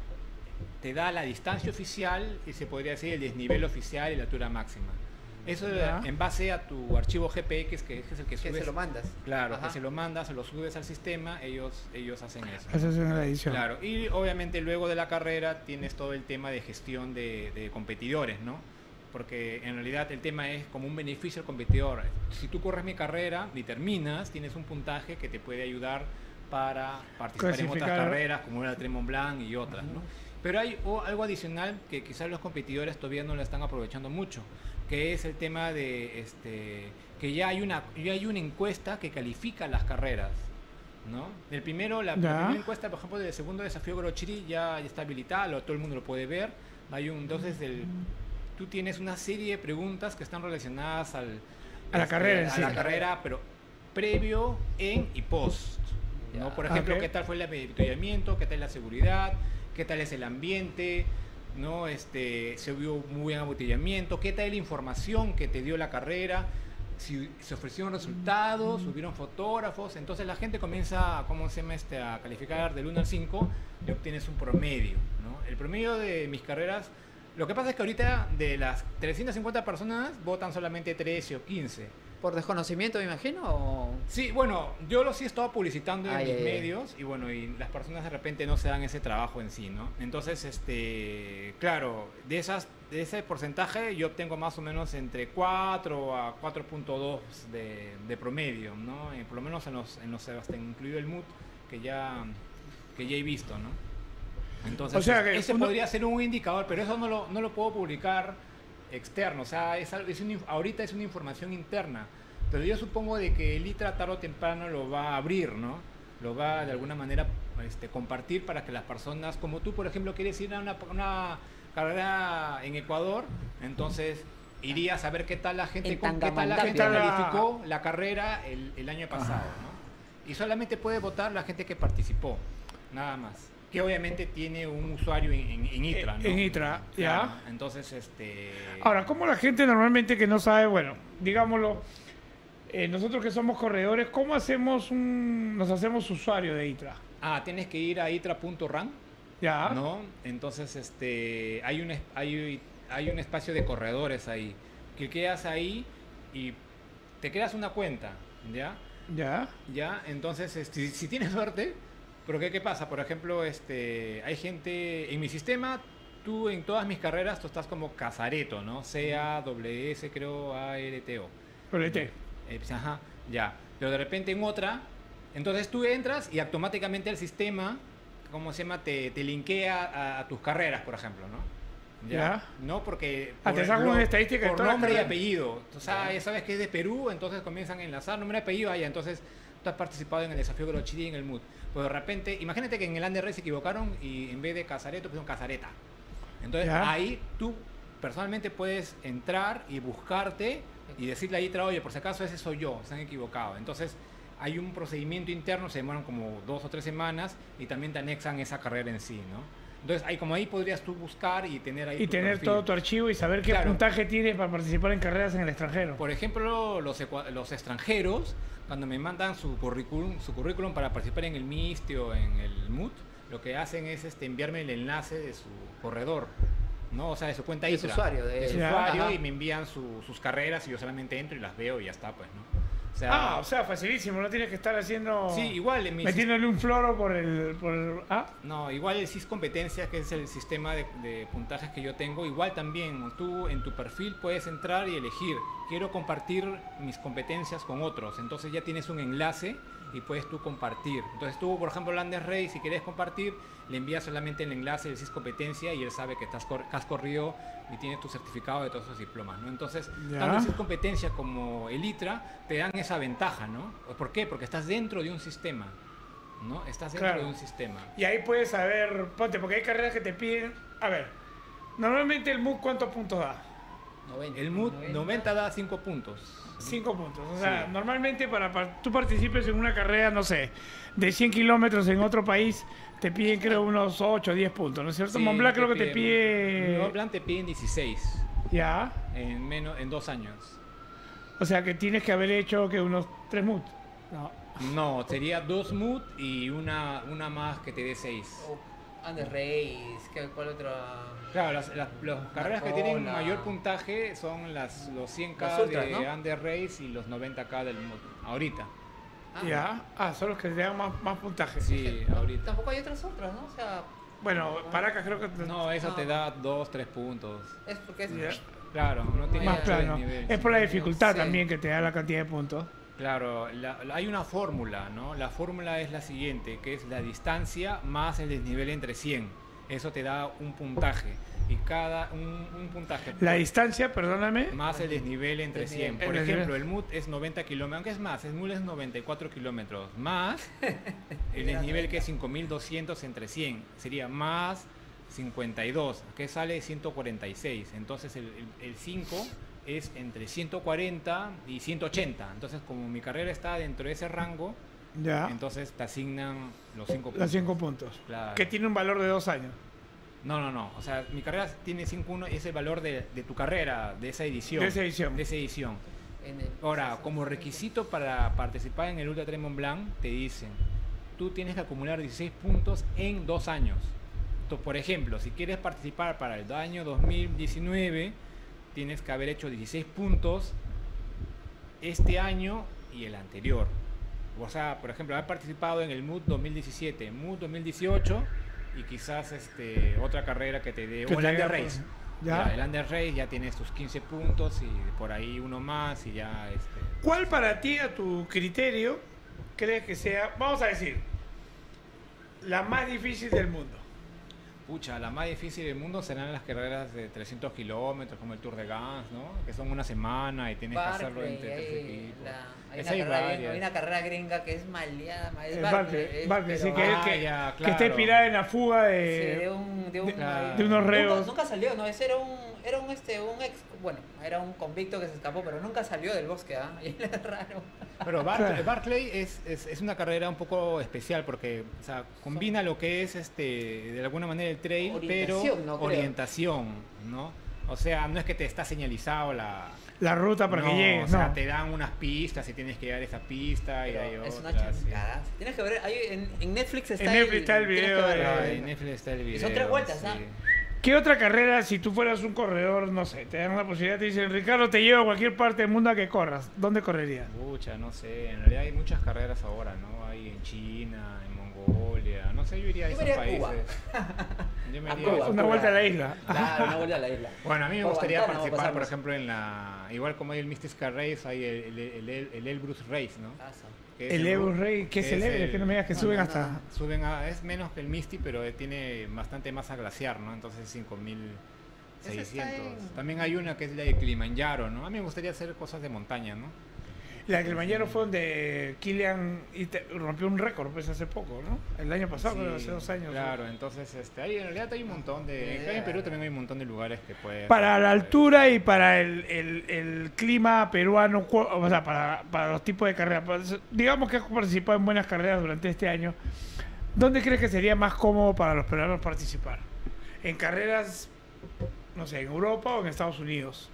Speaker 4: te da la distancia oficial y se podría decir el desnivel oficial y la altura máxima. Eso
Speaker 2: Ya.
Speaker 4: en base a tu archivo G P X, que es el que
Speaker 3: Que
Speaker 4: subes.
Speaker 3: se lo mandas.
Speaker 4: Claro,
Speaker 3: Ajá.
Speaker 4: que se lo mandas, se lo subes al sistema, ellos, ellos hacen eso.
Speaker 2: Esa es una edición.
Speaker 4: Claro, y obviamente luego de la carrera tienes todo el tema de gestión de, de competidores, ¿no? Porque en realidad el tema es como un beneficio al competidor. Si tú corres mi carrera y terminas, tienes un puntaje que te puede ayudar para participar en otras
Speaker 2: Clasificar.
Speaker 4: carreras, como la Tremont Blanc y otras, ¿no? Pero hay o, algo adicional que quizás los competidores todavía no lo están aprovechando mucho, que es el tema de este, que ya hay una ya hay una encuesta que califica las carreras, ¿no? El primero, la, la
Speaker 2: Ya.
Speaker 4: primera encuesta, por ejemplo, del segundo desafío Gorochiri ya, ya está habilitada, lo- todo el mundo lo puede ver. Hay un, entonces, el, tú tienes una serie de preguntas que están relacionadas al,
Speaker 2: A la carrera en
Speaker 4: a
Speaker 2: sí.
Speaker 4: la carrera, pero previo, en y post, ¿no?
Speaker 3: Ya.
Speaker 4: Por ejemplo,
Speaker 2: Ok.
Speaker 4: qué tal fue el avituallamiento, qué tal es la seguridad, qué tal es el ambiente, ¿no? Este, se vio muy buen embotellamiento, qué tal la información que te dio la carrera, si se ofrecieron resultados, subieron fotógrafos, entonces la gente comienza, ¿cómo se llama este? A calificar del uno al cinco y obtienes un promedio, ¿no? El promedio de mis carreras, lo que pasa es que ahorita de las trescientas cincuenta personas votan solamente trece o quince.
Speaker 3: ¿Por desconocimiento, me imagino? O...
Speaker 4: Sí, bueno, yo lo sí he estado publicitando en
Speaker 3: Ay,
Speaker 4: mis
Speaker 3: ay, ay.
Speaker 4: medios y bueno, y las personas de repente no se dan ese trabajo en sí, ¿no? Entonces, este, claro, de esas de ese porcentaje yo obtengo más o menos entre cuatro a cuatro punto dos de, de promedio, ¿no? Eh, por lo menos en los en los hasta incluido el M U T que ya que ya he visto, ¿no? Entonces,
Speaker 2: O sea que
Speaker 4: ese
Speaker 2: uno-
Speaker 4: podría ser un indicador, pero eso no lo no lo puedo publicar externo, o sea, es, algo- es una inf- ahorita es una información interna, pero yo supongo de que el ITRA tarde o temprano lo va a abrir, ¿no? Lo va de alguna manera este, compartir para que las personas, como tú, por ejemplo, quieres ir a una, una carrera en Ecuador, entonces irías a ver qué tal la gente,
Speaker 3: En
Speaker 4: con- qué tal la
Speaker 3: Tangamandapio.
Speaker 4: gente
Speaker 2: ¿Qué tal la-
Speaker 4: calificó la carrera el, el año pasado, ¿no? Y solamente puede votar la gente que participó, nada más. Que obviamente tiene un usuario en, en, en ITRA, ¿no?
Speaker 2: En ITRA, ya.
Speaker 4: Claro, entonces, este...
Speaker 2: Ahora, ¿cómo la gente normalmente que no sabe, bueno, digámoslo, eh, nosotros que somos corredores, ¿cómo hacemos un, nos hacemos usuario de ITRA?
Speaker 4: Ah, tienes que ir a itra punto ran,
Speaker 2: Ya.
Speaker 4: ¿no? Entonces, este, hay un, es- hay, hay un espacio de corredores ahí. Cliqueas ahí y te creas una cuenta, ¿ya?
Speaker 2: Ya.
Speaker 4: ¿Ya? Entonces, este, si, si tienes suerte, pero ¿qué, qué pasa? Por ejemplo, este, hay gente, en mi sistema, tú en todas mis carreras, tú estás como Casareto, ¿no? C A W S, creo, A R T O.
Speaker 2: Colete.
Speaker 4: Eh, pues, ajá, ya. Pero de repente en otra, entonces tú entras y automáticamente el sistema, ¿cómo se llama? Te, te linkea a, a tus carreras, por ejemplo, ¿no?
Speaker 2: Ya.
Speaker 4: No, porque...
Speaker 2: Ah, te
Speaker 4: por
Speaker 2: saca
Speaker 4: lo-
Speaker 2: una estadística de
Speaker 4: por
Speaker 2: todas las
Speaker 4: nombre y
Speaker 2: carreras.
Speaker 4: apellido. O sea, ya sabes que es de Perú, entonces comienzan a enlazar nombre y apellido, ahí, entonces tú has participado en el desafío Gorochiri y en el M U T. Pero de repente, imagínate que en el Under Race se equivocaron y en vez de Casareto pusieron Casareta. Entonces
Speaker 2: Ya.
Speaker 4: ahí tú personalmente puedes entrar y buscarte y decirle a ITRA, oye, por si acaso ese soy yo, se han equivocado. Entonces hay un procedimiento interno, se demoran como dos o tres semanas y también te anexan esa carrera en sí, ¿no? Entonces ahí como ahí podrías tú buscar y tener ahí
Speaker 2: Y
Speaker 4: tu
Speaker 2: tener
Speaker 4: perfil.
Speaker 2: todo tu archivo y saber qué
Speaker 4: Claro.
Speaker 2: puntaje tienes para participar en carreras en el extranjero.
Speaker 4: Por ejemplo, los, ecua- los extranjeros, cuando me mandan su currículum, su currículum para participar en el MISTI o en el M U T, lo que hacen es este, enviarme el enlace de su corredor, ¿no? O sea, de su cuenta
Speaker 3: De su
Speaker 4: ITRA.
Speaker 3: usuario, de-
Speaker 4: de su
Speaker 2: Ya.
Speaker 4: usuario,
Speaker 3: Ajá.
Speaker 4: y me envían su- sus carreras y yo solamente entro y las veo y ya está, pues, ¿no? O sea,
Speaker 2: Ah, o sea, facilísimo, no tienes que estar haciendo...
Speaker 4: sí, igual en mi
Speaker 2: metiéndole un floro por el... Por el- ah,
Speaker 4: No, igual el S I S Competencias, que es el sistema de, de puntajes que yo tengo, igual también tú en tu perfil puedes entrar y elegir, quiero compartir mis competencias con otros, entonces ya tienes un enlace y puedes tú compartir. Entonces tú, por ejemplo, Landes Rey, si quieres compartir, le envías solamente el enlace del S I S Competencia y él sabe que, estás cor- que has corrido y tienes tu certificado de todos esos diplomas, ¿no? Entonces,
Speaker 2: Ya.
Speaker 4: tanto el S I S Competencia como el ITRA te dan esa ventaja, ¿no? ¿Por qué? Porque estás dentro de un sistema, ¿no? Estás dentro
Speaker 2: Claro.
Speaker 4: de un sistema.
Speaker 2: y ahí puedes saber, ponte, porque hay carreras que te piden... A ver, normalmente el M U C, ¿cuántos puntos da?
Speaker 3: noventa.
Speaker 4: El mood noventa da cinco puntos.
Speaker 2: Cinco puntos. O sea,
Speaker 4: Sí.
Speaker 2: normalmente para, para tú participes en una carrera, no sé, de cien kilómetros en otro país, te piden creo unos ocho o diez puntos, ¿no es cierto?
Speaker 4: Sí,
Speaker 2: Montblanc creo que te pide...
Speaker 4: Montblanc te piden dieciséis
Speaker 2: Ya.
Speaker 4: en, menos, en dos años.
Speaker 2: O sea que tienes que haber hecho que unos tres mood. No.
Speaker 4: No, sería dos mood y una, una más que te dé seis.
Speaker 3: Oh, Andes Reyes, ¿qué- ¿cuál otra?
Speaker 4: Claro, las, las, las carreras que tienen
Speaker 3: Marcola.
Speaker 4: mayor puntaje son las, los cien K
Speaker 3: Las ultras,
Speaker 4: de
Speaker 3: ¿no?
Speaker 4: Under Race y los noventa K del mood. Ahorita.
Speaker 3: Ah,
Speaker 2: Ya. Ah, son los que te dan más, más puntaje.
Speaker 4: Sí,
Speaker 3: no,
Speaker 4: ahorita.
Speaker 3: Tampoco hay otras otras, ¿no? O sea,
Speaker 2: Bueno, Paracas creo que...
Speaker 4: No, eso
Speaker 3: No.
Speaker 4: te da dos, tres puntos.
Speaker 3: es porque es...
Speaker 2: Ya.
Speaker 4: Claro, no tiene
Speaker 2: Más
Speaker 4: mucho
Speaker 2: plano.
Speaker 4: desnivel.
Speaker 2: Es por la dificultad
Speaker 3: Sí.
Speaker 2: también que te da la cantidad de puntos.
Speaker 4: Claro, la- la- hay una fórmula, ¿no? La fórmula es la siguiente, que es la distancia más el desnivel entre cien. Eso te da un puntaje. Y cada un, un puntaje
Speaker 2: La distancia, perdóname.
Speaker 4: más el desnivel entre cien.
Speaker 3: Desnivel.
Speaker 4: Por
Speaker 2: El
Speaker 4: ejemplo,
Speaker 2: desnivel.
Speaker 4: el M U T es noventa kilómetros, aunque es más, el M U T es noventa y cuatro kilómetros, más el desnivel que es cinco mil doscientos entre cien. Sería más cincuenta y dos, que sale ciento cuarenta y seis. Entonces el, el, el cinco es entre ciento cuarenta y ciento ochenta. Entonces, como mi carrera está dentro de ese rango,
Speaker 2: Ya.
Speaker 4: entonces te asignan los cinco puntos.
Speaker 2: Los cinco puntos.
Speaker 4: Claro.
Speaker 2: Que tiene un valor de dos años.
Speaker 4: No, no, no. O sea, mi carrera tiene cinco uno y es el valor de, de tu carrera, de esa edición.
Speaker 2: De esa edición.
Speaker 4: De esa edición.
Speaker 3: en el-
Speaker 4: Ahora,
Speaker 3: sí, sí,
Speaker 4: como
Speaker 3: sí.
Speaker 4: requisito para participar en el Ultra Trail Mont Blanc, te dicen, tú tienes que acumular dieciséis puntos en dos años. Entonces, por ejemplo, si quieres participar para el año dos mil diecinueve, tienes que haber hecho dieciséis puntos este año y el anterior. O sea, por ejemplo, haber participado en el M U T dos mil diecisiete, M U T dos mil dieciocho y quizás este, otra carrera que te dé,
Speaker 2: Que
Speaker 4: o el
Speaker 2: te
Speaker 4: Under
Speaker 2: haga,
Speaker 4: Race.
Speaker 2: Ya.
Speaker 4: Ya, el Under Race ya tienes tus quince puntos y por ahí uno más y ya este,
Speaker 2: ¿Cuál para ti, a tu criterio, crees que sea, vamos a decir, la más difícil del mundo?
Speaker 4: pucha, la más difícil del mundo serán las carreras de trescientos kilómetros como el Tour de Gans, ¿no? Que son una semana y tienes que hacerlo
Speaker 3: Barclay,
Speaker 4: entre tres
Speaker 3: hay,
Speaker 4: equipos.
Speaker 3: la- hay,
Speaker 4: Esa
Speaker 3: una
Speaker 4: hay
Speaker 3: carrera, gringa-
Speaker 4: varias.
Speaker 3: hay una carrera gringa que es maleada, ma- es
Speaker 2: El
Speaker 3: Barclay,
Speaker 2: Barclay,
Speaker 3: es-
Speaker 2: Barclay, sí,
Speaker 3: pero-
Speaker 2: que,
Speaker 4: Ah,
Speaker 2: que,
Speaker 4: ya,
Speaker 2: que está
Speaker 4: claro.
Speaker 2: inspirada en la fuga
Speaker 3: sí, de
Speaker 2: de,
Speaker 3: un, de, un,
Speaker 2: de-
Speaker 4: Claro.
Speaker 2: de unos
Speaker 3: nunca,
Speaker 2: reos.
Speaker 3: nunca salió, no, ese era un, era un este, un ex, bueno, era un convicto que se escapó, pero nunca salió del bosque, ¿ah? Y era raro.
Speaker 4: Pero Barclay,
Speaker 2: Claro.
Speaker 4: Barclay es, es, es una carrera un poco especial porque o sea, combina lo que es este de alguna manera el trail, pero
Speaker 3: Orientación, no creo.
Speaker 4: orientación, ¿no? O sea, no es que te está señalizado la...
Speaker 2: La ruta para
Speaker 4: no,
Speaker 2: que llegues,
Speaker 4: o sea,
Speaker 2: no.
Speaker 4: te dan unas pistas y tienes que llegar a esa pista y
Speaker 3: Pero
Speaker 4: hay
Speaker 3: es una
Speaker 4: otras. sí.
Speaker 3: chingada. Tienes que ver, ahí en, en Netflix está,
Speaker 2: En Netflix está el
Speaker 3: tienes
Speaker 2: video
Speaker 3: que ver,
Speaker 2: de-
Speaker 4: Ah,
Speaker 3: eh,
Speaker 4: en Netflix está el video.
Speaker 3: son tres vueltas,
Speaker 4: sí.
Speaker 3: ¿ah?
Speaker 2: ¿Qué otra carrera, si tú fueras un corredor, no sé, te dan la posibilidad, te dicen, Ricardo, te llevo a cualquier parte del mundo a que corras? ¿Dónde correrías?
Speaker 4: Pucha, no sé, en realidad hay muchas carreras ahora, ¿no? Hay en China, en Mongolia, no sé, yo iría a
Speaker 3: Yo
Speaker 4: esos
Speaker 3: me iría a
Speaker 4: países.
Speaker 3: Cuba.
Speaker 4: Yo me
Speaker 3: A
Speaker 4: iría
Speaker 3: Cuba,
Speaker 4: esos
Speaker 2: Una
Speaker 3: Cuba.
Speaker 2: vuelta a la isla.
Speaker 3: Claro, una vuelta a la isla.
Speaker 4: Bueno, a mí me
Speaker 3: O
Speaker 4: gustaría
Speaker 3: Guantánamo
Speaker 4: participar, por
Speaker 3: pasamos.
Speaker 4: ejemplo, en la... Igual como hay el Mystic Race, hay el, el, el, el Elbrus Race, ¿no?
Speaker 3: Pasa.
Speaker 4: Que es
Speaker 2: El Evo
Speaker 4: ru-
Speaker 2: Rey, ¿qué
Speaker 4: es
Speaker 2: celebre?
Speaker 4: el-
Speaker 2: Que no me digas que
Speaker 3: no,
Speaker 2: suben
Speaker 3: no,
Speaker 2: hasta...
Speaker 3: no.
Speaker 4: Suben a... Es menos que el Misty, pero eh, tiene bastante masa glaciar, ¿no? Entonces cinco mil
Speaker 3: Ese está
Speaker 4: seiscientos.
Speaker 3: en-
Speaker 4: También hay una que es la de Kilimanjaro, ¿no? A mí me gustaría hacer cosas de montaña, ¿no?
Speaker 2: La que el mañana fue donde Kilian y te- rompió un récord, pues hace poco, ¿no? El año pasado,
Speaker 4: Sí,
Speaker 2: creo, hace dos años.
Speaker 4: Claro, entonces este, hay, en realidad hay un montón de... Acá en Perú también hay un montón de lugares que puedes...
Speaker 2: Para la altura y para el, el- el clima peruano, cu- o sea, para, para los tipos de carreras. Pues, digamos que has participado en buenas carreras durante este año. ¿Dónde crees que sería más cómodo para los peruanos participar? ¿En carreras, no sé, en Europa o en Estados Unidos?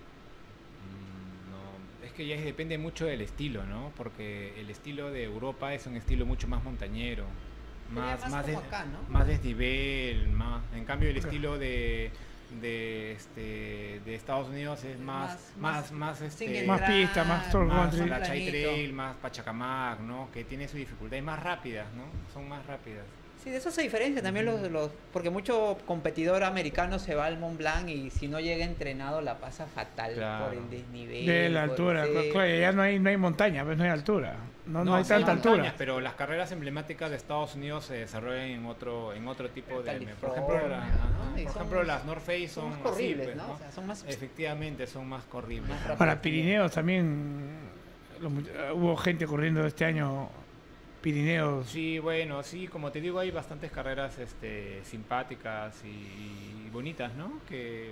Speaker 4: Mm, no, es que ya es- depende mucho del estilo, ¿no? Porque el estilo de Europa es un estilo mucho más montañero,
Speaker 3: Sería
Speaker 4: más,
Speaker 3: más
Speaker 4: más,
Speaker 3: como
Speaker 4: des-
Speaker 3: acá, ¿no?
Speaker 4: más desnivel, más. En cambio, el
Speaker 2: Ok.
Speaker 4: estilo de de este de Estados Unidos es más
Speaker 3: Más-
Speaker 4: más más, este,
Speaker 3: single
Speaker 2: Más
Speaker 3: track,
Speaker 2: pista, más tour
Speaker 4: más
Speaker 2: country.
Speaker 4: la Chai
Speaker 3: planito.
Speaker 4: Trail, más Pachacamac, ¿no? Que tiene su dificultad y más rápidas, ¿no? Son más rápidas.
Speaker 3: Sí, de eso se diferencia también los, los... Porque mucho competidor americano se va al Mont Blanc y si no llega entrenado la pasa fatal
Speaker 4: Claro.
Speaker 3: por el desnivel.
Speaker 2: De la
Speaker 3: por-
Speaker 2: altura.
Speaker 3: sí.
Speaker 2: Claro, claro, ya no hay, no hay montaña, pues no hay altura. No, no, hay
Speaker 4: sí
Speaker 2: tanta
Speaker 4: montañas,
Speaker 2: altura.
Speaker 4: pero las carreras emblemáticas de Estados Unidos se desarrollan en otro en otro tipo de
Speaker 3: California,
Speaker 4: por ejemplo, la-
Speaker 3: ¿no?
Speaker 4: ajá,
Speaker 3: Y
Speaker 4: por
Speaker 3: son-
Speaker 4: ejemplo las North Face
Speaker 3: son
Speaker 4: son,
Speaker 3: más
Speaker 4: así,
Speaker 3: corribles,
Speaker 4: pues,
Speaker 3: ¿no? O sea, son más...
Speaker 4: efectivamente son más corribles.
Speaker 3: Más rápidas.
Speaker 2: Para Pirineos también los much- hubo gente corriendo este año Pirineos.
Speaker 4: Sí, bueno, sí, como te digo, hay bastantes carreras este, simpáticas y, y bonitas, ¿no? Que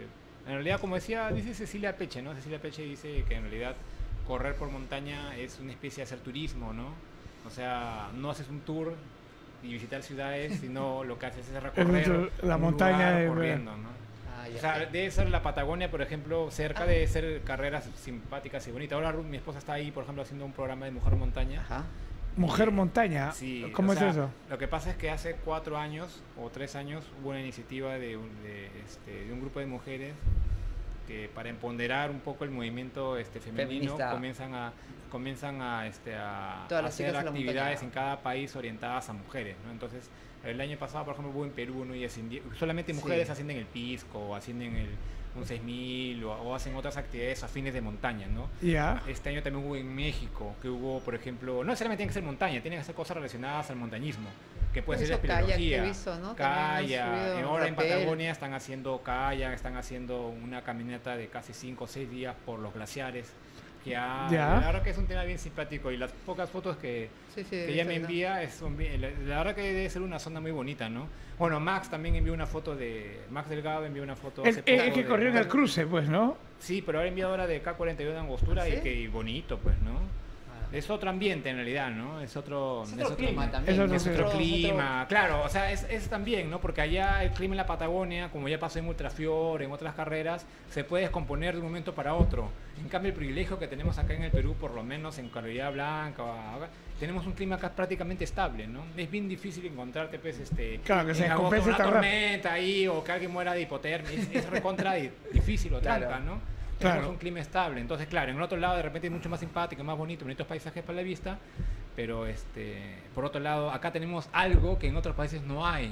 Speaker 4: En realidad, como decía, dice Cecilia Peche, ¿no? Cecilia Peche dice que en realidad correr por montaña es una especie de hacer turismo, ¿no? O sea, no haces un tour y visitar ciudades, sino lo que haces es recorrer
Speaker 2: la
Speaker 4: un
Speaker 2: montaña
Speaker 4: lugar
Speaker 2: de-
Speaker 4: corriendo, ¿no?
Speaker 3: Ah, ya
Speaker 4: O sea,
Speaker 3: sé.
Speaker 4: debe ser la Patagonia, por ejemplo, cerca
Speaker 3: Ah.
Speaker 4: de ser carreras simpáticas y bonitas. Ahora Ruth, mi esposa, está ahí, por ejemplo, haciendo un programa de Mujer Montaña.
Speaker 3: Ajá.
Speaker 2: Mujer montaña.
Speaker 4: Sí,
Speaker 2: ¿Cómo
Speaker 4: o
Speaker 2: es
Speaker 4: sea,
Speaker 2: eso?
Speaker 4: Lo que pasa es que hace cuatro años o tres años hubo una iniciativa de un, de, este, de un grupo de mujeres que para empoderar un poco el movimiento este, femenino
Speaker 3: Feminista.
Speaker 4: comienzan a comienzan a, este, a
Speaker 3: Todas las
Speaker 4: hacer
Speaker 3: chicas en la
Speaker 4: actividades
Speaker 3: montaña.
Speaker 4: en cada país orientadas a mujeres, ¿no? Entonces, el año pasado, por ejemplo, hubo en Perú, ¿no? Y ascendi- solamente
Speaker 3: Sí.
Speaker 4: mujeres ascienden el Pisco, o ascienden el, un seis mil, o, o hacen otras actividades afines de montaña, ¿no?
Speaker 2: Ya.
Speaker 4: Este año también hubo en México, que hubo, por ejemplo, no necesariamente tiene que ser montaña, tienen que ser cosas relacionadas al montañismo, que puede ser
Speaker 3: Eso kayak que he
Speaker 4: espeleología,
Speaker 3: visto, ¿no? También han
Speaker 4: kayak,
Speaker 3: subido
Speaker 4: eh, ahora en
Speaker 3: rapel.
Speaker 4: Patagonia están haciendo kayak, están haciendo una caminata de casi cinco o seis días por los glaciares, que ha-
Speaker 2: Ya.
Speaker 4: la verdad que es un tema bien simpático y las pocas fotos que,
Speaker 3: Sí, sí,
Speaker 4: que
Speaker 3: he
Speaker 4: ella
Speaker 3: visto
Speaker 4: me
Speaker 3: eso.
Speaker 4: envía, es un bien- la, la verdad que debe ser una zona muy bonita, ¿no? Bueno, Max también envió una foto de, Max Delgado envió una foto
Speaker 2: Es,
Speaker 4: hace
Speaker 2: es
Speaker 4: poco
Speaker 2: que
Speaker 4: de-
Speaker 2: corrió en el cruce, pues, ¿no?
Speaker 4: Sí, pero ahora enviado ahora de K cuarenta y uno de Angostura
Speaker 3: ¿Ah,
Speaker 4: y
Speaker 3: sí?
Speaker 4: que y bonito, pues, ¿no?
Speaker 3: Ah.
Speaker 4: Es otro ambiente en realidad, ¿no? Es otro,
Speaker 3: Es otro clima también.
Speaker 2: Es
Speaker 3: ¿no?
Speaker 2: otro
Speaker 4: es otro
Speaker 2: otro-
Speaker 4: clima, claro, o sea, es, es también, ¿no? Porque allá el clima en la Patagonia, como ya pasó en Ultrafior, en otras carreras, se puede descomponer de un momento para otro. En cambio, el privilegio que tenemos acá en el Perú, por lo menos en Calidad Blanca, acá, tenemos un clima acá prácticamente estable, ¿no? Es bien difícil encontrarte, pues, este,
Speaker 2: Claro, que se
Speaker 4: en agosto
Speaker 2: descompense
Speaker 4: una
Speaker 2: tan rápido.
Speaker 4: tormenta ahí, o que alguien muera de hipotermia, es, es recontra di- difícil o
Speaker 3: Claro.
Speaker 4: tranca, ¿no?
Speaker 2: Claro.
Speaker 4: Tenemos un clima estable, entonces claro, en el otro lado de repente es mucho más simpático, más bonito, bonitos paisajes para la vista, pero este, por otro lado, acá tenemos algo que en otros países no hay.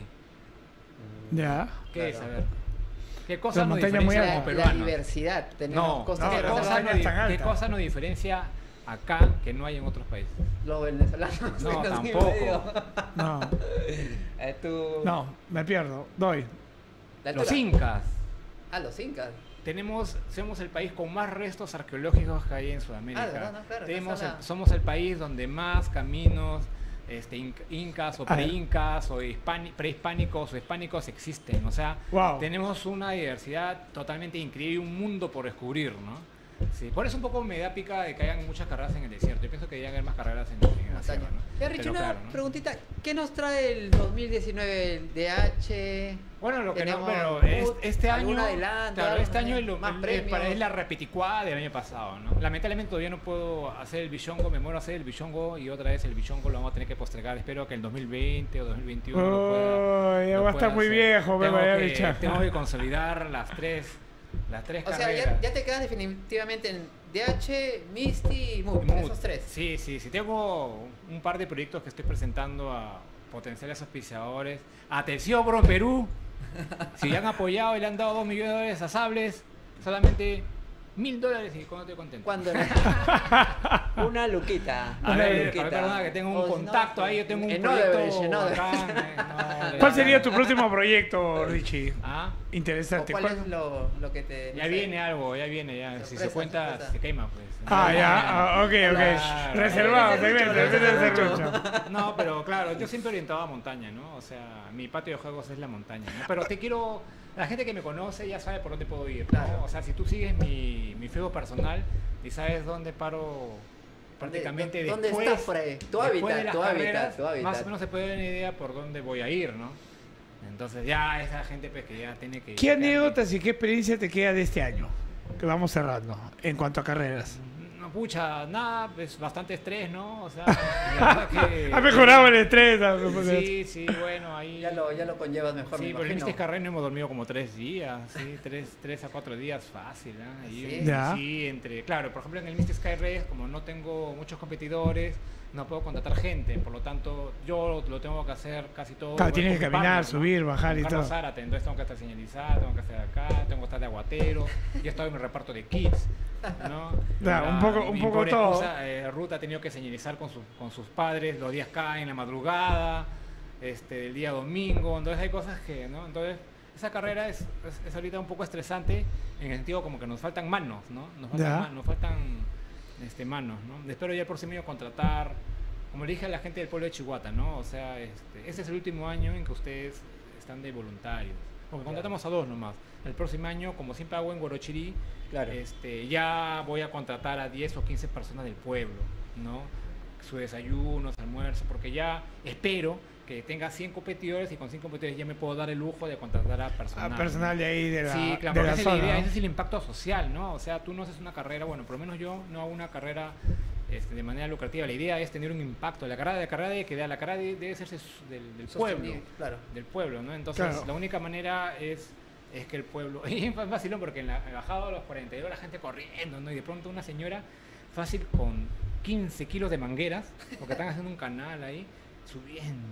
Speaker 2: Ya.
Speaker 4: ¿Qué es? A
Speaker 3: Claro.
Speaker 4: ver. ¿Qué cosa
Speaker 2: La
Speaker 4: nos
Speaker 2: montaña muy
Speaker 4: diferencia
Speaker 3: La,
Speaker 4: como
Speaker 3: la
Speaker 4: peruanos?
Speaker 3: diversidad. Tenemos
Speaker 4: No,
Speaker 3: cosas
Speaker 2: no,
Speaker 3: que
Speaker 4: ¿qué,
Speaker 2: la
Speaker 3: no
Speaker 4: cosa
Speaker 3: se
Speaker 2: montaña
Speaker 4: nos,
Speaker 2: es tan
Speaker 4: di- ¿qué
Speaker 2: alta.
Speaker 4: cosa nos diferencia acá que no hay en otros países?
Speaker 3: Los venezolanos.
Speaker 4: No,
Speaker 3: menos y
Speaker 4: tampoco.
Speaker 3: medio.
Speaker 2: No,
Speaker 3: Eh, tú-
Speaker 2: no, me pierdo. Doy.
Speaker 3: La
Speaker 4: Los
Speaker 3: altura.
Speaker 4: incas.
Speaker 3: Ah, los incas.
Speaker 4: Tenemos, somos el país con más restos arqueológicos que hay en Sudamérica.
Speaker 3: Ah, de verdad, no, claro,
Speaker 4: Tenemos
Speaker 3: esa es
Speaker 4: el-
Speaker 3: la-
Speaker 4: somos el país donde más caminos este, inc- incas o
Speaker 2: Ah.
Speaker 4: pre-incas o hispani- prehispánicos o hispánicos existen. O sea,
Speaker 2: Wow.
Speaker 4: tenemos una diversidad totalmente increíble y un mundo por descubrir, ¿no? Sí, por eso un poco me da pica de que hayan muchas carreras en el desierto. Yo pienso que deberían haber más carreras en, en la sierra,
Speaker 3: Montaña.
Speaker 4: ¿no?
Speaker 3: Ya, Richie,
Speaker 4: Pero
Speaker 3: una
Speaker 4: claro, ¿no?
Speaker 3: preguntita. ¿Qué nos trae el dos mil diecinueve? El D H.
Speaker 4: Bueno, lo que no,
Speaker 3: Tenemos
Speaker 4: bueno,
Speaker 3: boot,
Speaker 4: es- este año,
Speaker 3: algún adelanto,
Speaker 4: claro,
Speaker 3: algo,
Speaker 4: este año
Speaker 3: ¿no?
Speaker 4: es, lo-
Speaker 3: Más
Speaker 4: el-
Speaker 3: premios.
Speaker 4: para- es la repeticuada del año pasado, ¿no? Lamentablemente todavía no puedo hacer el Billongo, me muero hacer el Billongo y otra vez el Billongo lo vamos a tener que postergar. Espero que el dos mil veinte o dos mil veintiuno lo pueda.
Speaker 2: Uy, ya
Speaker 4: lo
Speaker 2: va a estar
Speaker 4: pueda
Speaker 2: muy
Speaker 4: hacer.
Speaker 2: viejo, me
Speaker 4: tengo
Speaker 2: vaya
Speaker 4: que,
Speaker 2: bicha.
Speaker 4: tengo que consolidar las tres, las tres
Speaker 3: O sea,
Speaker 4: carreras.
Speaker 3: ya, ya te quedas definitivamente en D H, Misty y Mood.
Speaker 4: Mood.
Speaker 3: Esos tres.
Speaker 4: Sí, sí, sí. Tengo un par de proyectos que estoy presentando a potenciales auspiciadores. Atención, bro, Perú. Si ya han apoyado y le han dado dos millones de dólares a Sables, solamente mil dólares y con estoy contento.
Speaker 3: Cuando una luquita.
Speaker 4: A
Speaker 3: una
Speaker 4: ver,
Speaker 3: luquita.
Speaker 4: perdona que tengo un
Speaker 3: O si no,
Speaker 4: contacto ahí, yo tengo un
Speaker 3: en
Speaker 4: proyecto
Speaker 3: Odebrecht, en Odebrecht.
Speaker 4: acá, eh, no,
Speaker 2: ¿Cuál
Speaker 4: ya-
Speaker 2: sería tu próximo proyecto, Richie?
Speaker 4: Ah,
Speaker 3: ¿O
Speaker 2: Interesante.
Speaker 3: ¿Cuál
Speaker 2: ¿Cuál?
Speaker 3: es lo, lo que te...
Speaker 4: ya
Speaker 3: no sé?
Speaker 4: viene algo, ya viene, ya. Si se
Speaker 3: Sorpresa,
Speaker 4: cuenta,
Speaker 3: sorpresa.
Speaker 4: se quema, pues.
Speaker 2: Ah, ya, ah, ok, ok.
Speaker 4: Claro.
Speaker 2: Reservado,
Speaker 3: Ese
Speaker 2: te
Speaker 3: es el
Speaker 2: metes,
Speaker 3: dicho,
Speaker 2: metes
Speaker 3: ese
Speaker 2: ese
Speaker 3: es el
Speaker 2: chucho.
Speaker 4: No, pero claro, yo siempre orientado a montaña, ¿no? O sea, mi patio de juegos es la montaña, ¿no? Pero te quiero... La gente que me conoce ya sabe por dónde puedo ir, ¿no?
Speaker 3: Claro.
Speaker 4: O sea, si tú sigues mi, mi Facebook personal y sabes dónde paro prácticamente
Speaker 3: ¿Dónde
Speaker 4: después...
Speaker 3: estás por ahí? Tu
Speaker 4: después
Speaker 3: hábitat,
Speaker 4: de las
Speaker 3: tu hábitat,
Speaker 4: carreras,
Speaker 3: tu hábitat.
Speaker 4: Más o menos se puede dar una idea por dónde voy a ir, ¿no? Entonces ya esa gente pues que ya tiene que...
Speaker 2: ¿Qué anécdotas y qué experiencia te queda de este año? Que vamos cerrando en cuanto a carreras.
Speaker 4: No, pucha, nada, pues bastante estrés, ¿no? O sea, la verdad que...
Speaker 2: Ha mejorado el estrés. ¿no?
Speaker 4: Sí, sí, bueno, ahí...
Speaker 3: Ya lo, ya lo conllevas mejor,
Speaker 4: Sí,
Speaker 3: me
Speaker 4: pero en
Speaker 3: imagino.
Speaker 4: este carrera hemos dormido como tres días, sí, tres, tres a cuatro días fácil, ¿ah? Y,
Speaker 3: Sí.
Speaker 2: Ya.
Speaker 4: sí, entre, claro, por ejemplo en el Misty Sky Race, como no tengo muchos competidores, no puedo contratar gente, por lo tanto yo lo tengo que hacer casi todo.
Speaker 2: Claro,
Speaker 4: igual
Speaker 2: tienes
Speaker 4: con
Speaker 2: que
Speaker 4: mi
Speaker 2: caminar,
Speaker 4: partner, ¿no?
Speaker 2: subir, bajar
Speaker 4: Con
Speaker 2: y
Speaker 4: Carlos
Speaker 2: todo.
Speaker 4: Zárate, entonces tengo que estar señalizado, tengo que estar acá, tengo que estar de aguatero, ya estoy en mi reparto de kits, ¿no?
Speaker 2: Claro, un
Speaker 4: Ya,
Speaker 2: poco- un
Speaker 4: mi
Speaker 2: poco
Speaker 4: pobre
Speaker 2: todo.
Speaker 4: esposa, eh, Ruth ha tenido que señalizar con, sus con sus padres los días acá en la madrugada, este, el día domingo, entonces hay cosas que, ¿no? Entonces, esa carrera es, es, es ahorita un poco estresante en el sentido como que nos faltan manos, ¿no? Nos faltan,
Speaker 2: Ya.
Speaker 4: ma- nos faltan este, manos, ¿no? Espero ya el próximo año contratar, como le dije a la gente del pueblo de Chihuahua, ¿no? O sea, este, este es el último año en que ustedes están de voluntarios. porque contratamos a dos nomás. El próximo año, como siempre hago en Guarochirí,
Speaker 3: Claro.
Speaker 4: este, ya voy a contratar a diez o quince personas del pueblo, ¿no? Su desayuno, su almuerzo, porque ya espero que tenga cien competidores y con cien competidores ya me puedo dar el lujo de contratar a personal.
Speaker 2: A personal de ahí, de la,
Speaker 4: Sí, claro,
Speaker 2: de
Speaker 4: porque
Speaker 2: la
Speaker 4: esa es la
Speaker 2: zona,
Speaker 4: idea,
Speaker 2: ¿no?
Speaker 4: ese es el impacto social, ¿no? O sea, tú no haces una carrera, bueno, por lo menos yo no hago una carrera este, de manera lucrativa. La idea es tener un impacto. La carrera de carrera de que la carrera de- debe hacerse su- del, del pueblo,
Speaker 3: Sostenible, claro.
Speaker 4: del pueblo, ¿no? Entonces,
Speaker 2: Claro.
Speaker 4: la única manera es es que el pueblo, y es fácil, ¿no? Porque en la he bajado a los cuarenta y dos la gente corriendo, ¿no? Y de pronto una señora fácil con quince kilos de mangueras, porque están haciendo un canal ahí, subiendo.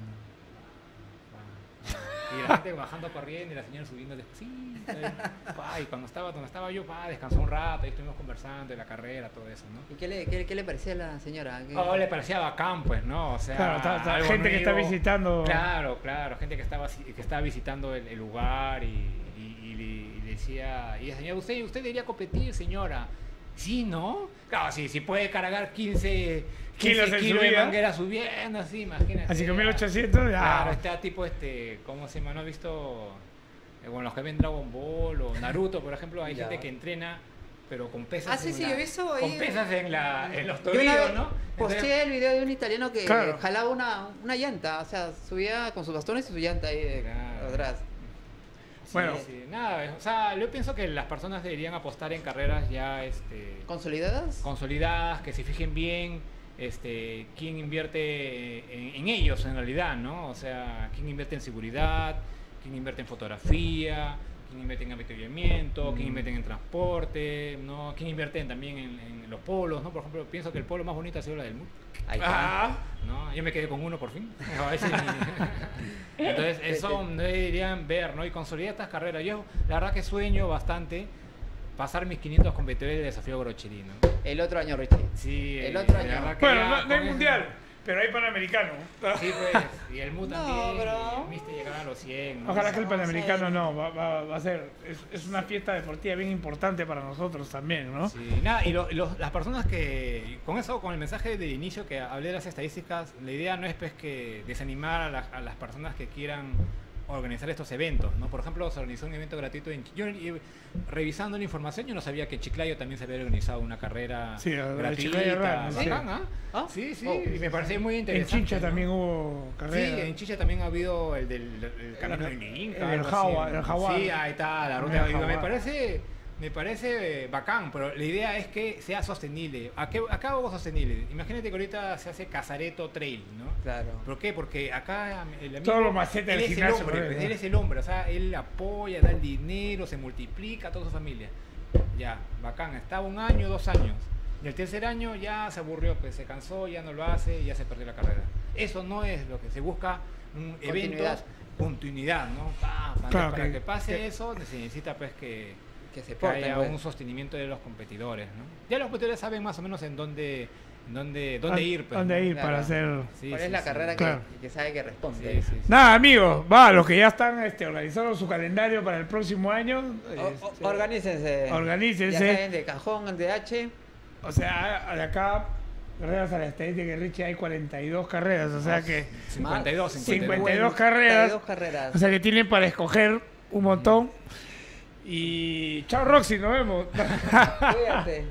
Speaker 4: Y la gente bajando corriendo y la señora subiendo despacito. Y, pa, y cuando estaba, donde estaba yo, pa, descansó un rato, y estuvimos conversando de la carrera, todo eso, ¿no?
Speaker 3: ¿Y qué le, qué, qué le parecía a la señora? ¿Qué-
Speaker 4: Oh, le parecía bacán, pues, ¿no? O sea,
Speaker 2: Claro, está- está
Speaker 4: algo
Speaker 2: gente que está
Speaker 4: nuevo.
Speaker 2: visitando.
Speaker 4: Claro, claro, gente que estaba que estaba visitando el, el lugar y, y- y le, y le decía, y la señora, usted, usted debería competir, señora. Sí, ¿no? Claro, sí, sí puede cargar quince
Speaker 2: Kilos
Speaker 4: quince
Speaker 2: en
Speaker 4: kilos de
Speaker 2: subida.
Speaker 4: manguera subiendo, así, imagínate.
Speaker 2: A cinco mil ochocientos, ya.
Speaker 4: Claro, está tipo este, ¿cómo se llama? ¿No has visto? Eh, bueno, los que ven Dragon Ball o Naruto, por ejemplo, hay
Speaker 3: Ya.
Speaker 4: gente que entrena, pero con pesas.
Speaker 3: Ah, sí,
Speaker 4: en
Speaker 3: sí,
Speaker 4: la-
Speaker 3: yo he visto ahí-
Speaker 4: Con pesas en, la, en los
Speaker 3: Yo una
Speaker 4: tobillos,
Speaker 3: vez
Speaker 4: ¿no?
Speaker 3: posteé
Speaker 4: Entonces-
Speaker 3: el video de un italiano que
Speaker 2: Claro.
Speaker 3: jalaba una, una llanta, o sea, subía con sus bastones y su llanta ahí de-
Speaker 4: Claro.
Speaker 3: atrás.
Speaker 4: Sí,
Speaker 2: Bueno.
Speaker 4: sí, nada, o sea, yo pienso que las personas deberían apostar en carreras ya este,
Speaker 3: ¿Consolidadas?
Speaker 4: consolidadas, que se fijen bien este, quién invierte en, en ellos en realidad, ¿no? O sea, quién invierte en seguridad, quién invierte en fotografía, quién invierte en avituallamiento, quién invierte en transporte, ¿no? Quién invierte en- también en, en los polos, ¿no? Por ejemplo, pienso que el polo más bonito ha sido la del M U C.
Speaker 3: Ahí está.
Speaker 2: Ah,
Speaker 4: ¿No? Yo me quedé con uno por fin. A ver si- Entonces, eso no deberían ver, ¿no? Y consolidar estas carreras. Yo, la verdad que sueño bastante pasar mis quinientos competidores del desafío Gorochirí, ¿no?
Speaker 3: El otro año, Richie.
Speaker 4: Sí,
Speaker 3: El otro
Speaker 4: la
Speaker 3: año.
Speaker 4: verdad que
Speaker 2: bueno,
Speaker 4: ya
Speaker 2: no, no
Speaker 4: con
Speaker 2: hay
Speaker 4: eso-
Speaker 2: mundial, pero hay panamericano.
Speaker 4: Sí, pues, y el M U
Speaker 3: No,
Speaker 4: también,
Speaker 3: pero-
Speaker 4: y el Mister llegará a los cien, ¿no?
Speaker 2: Ojalá que el
Speaker 3: Vamos a
Speaker 2: panamericano
Speaker 3: ver.
Speaker 2: no, va, va- va a ser. Es, es una fiesta deportiva bien importante para nosotros también, ¿no?
Speaker 4: Sí, nada, y lo- los- las personas que, con eso, con el mensaje de inicio que hablé de las estadísticas, la idea no es pues que desanimar a, la- a las personas que quieran organizar estos eventos, ¿no? Por ejemplo, se organizó un evento gratuito en Ch- yo eh, revisando la información yo no sabía que en Chiclayo también se había organizado una carrera
Speaker 2: Sí, la de
Speaker 4: gratuita,
Speaker 2: Chiclayo Run, sí.
Speaker 4: bacán, ¿ah?
Speaker 3: ¿Ah?
Speaker 4: Sí, sí,
Speaker 3: Oh.
Speaker 4: y me parece muy
Speaker 2: En
Speaker 4: interesante.
Speaker 2: Chincha
Speaker 4: ¿no?
Speaker 2: también hubo carrera.
Speaker 4: Sí, en Chicha también ha habido el del el camino
Speaker 2: La-
Speaker 4: del Inca.
Speaker 2: el
Speaker 4: algo
Speaker 2: Jaguar,
Speaker 4: así, ¿no?
Speaker 2: el Jaguar.
Speaker 4: Sí, ahí está, la ruta
Speaker 2: El
Speaker 4: de Me
Speaker 2: Jaguar.
Speaker 4: parece, me parece bacán, pero la idea es que sea sostenible. ¿A qué, acá hago sostenible? Imagínate que ahorita se hace Casareto Trail, ¿no?
Speaker 3: Claro.
Speaker 4: ¿Por qué? Porque acá el amigo,
Speaker 2: Todos los macetas
Speaker 4: él
Speaker 2: del
Speaker 4: es el
Speaker 2: gimnasio,
Speaker 4: hombre,
Speaker 2: por
Speaker 4: pues,
Speaker 2: ahí,
Speaker 4: él
Speaker 2: ¿no?
Speaker 4: es el hombre, o sea, él apoya, da el dinero, se multiplica a toda su familia. Ya, bacán, estaba un año, dos años. Y el tercer año ya se aburrió, pues se cansó, ya no lo hace y ya se perdió la carrera. Eso no es lo que se busca, un
Speaker 3: Continuidad.
Speaker 4: eventos, continuidad, ¿no? Pa, pa,
Speaker 2: Claro,
Speaker 4: para
Speaker 2: que-
Speaker 4: que, pase
Speaker 2: que-
Speaker 4: eso se necesita pues que,
Speaker 3: Que se
Speaker 4: que
Speaker 3: porten,
Speaker 4: haya
Speaker 3: pues.
Speaker 4: un sostenimiento de los competidores, ¿no? Ya los competidores saben más o menos en dónde, en dónde, dónde
Speaker 2: ¿A-
Speaker 4: ir. Pues,
Speaker 2: ¿Dónde
Speaker 4: ¿no?
Speaker 2: ir
Speaker 3: Claro.
Speaker 2: para hacer?
Speaker 4: Sí,
Speaker 3: ¿Cuál
Speaker 4: sí,
Speaker 3: es la
Speaker 4: sí.
Speaker 3: carrera que,
Speaker 2: Claro.
Speaker 3: que sabe que responde?
Speaker 4: Sí, sí, sí.
Speaker 2: Nada, amigos, va, los que ya están este, organizando su calendario para el próximo año.
Speaker 3: O- o-
Speaker 2: este,
Speaker 3: organícense.
Speaker 2: organícense.
Speaker 3: Ya saben, de cajón, de H.
Speaker 2: O sea, de acá, gracias a la estadística que Richie hay cuarenta y dos carreras, o sea que.
Speaker 4: cincuenta y dos, cincuenta y dos.
Speaker 2: cincuenta y dos carreras.
Speaker 3: cincuenta y dos carreras.
Speaker 2: O sea que tienen para escoger un montón. Y chao Roxy, nos vemos.
Speaker 3: Cuídate.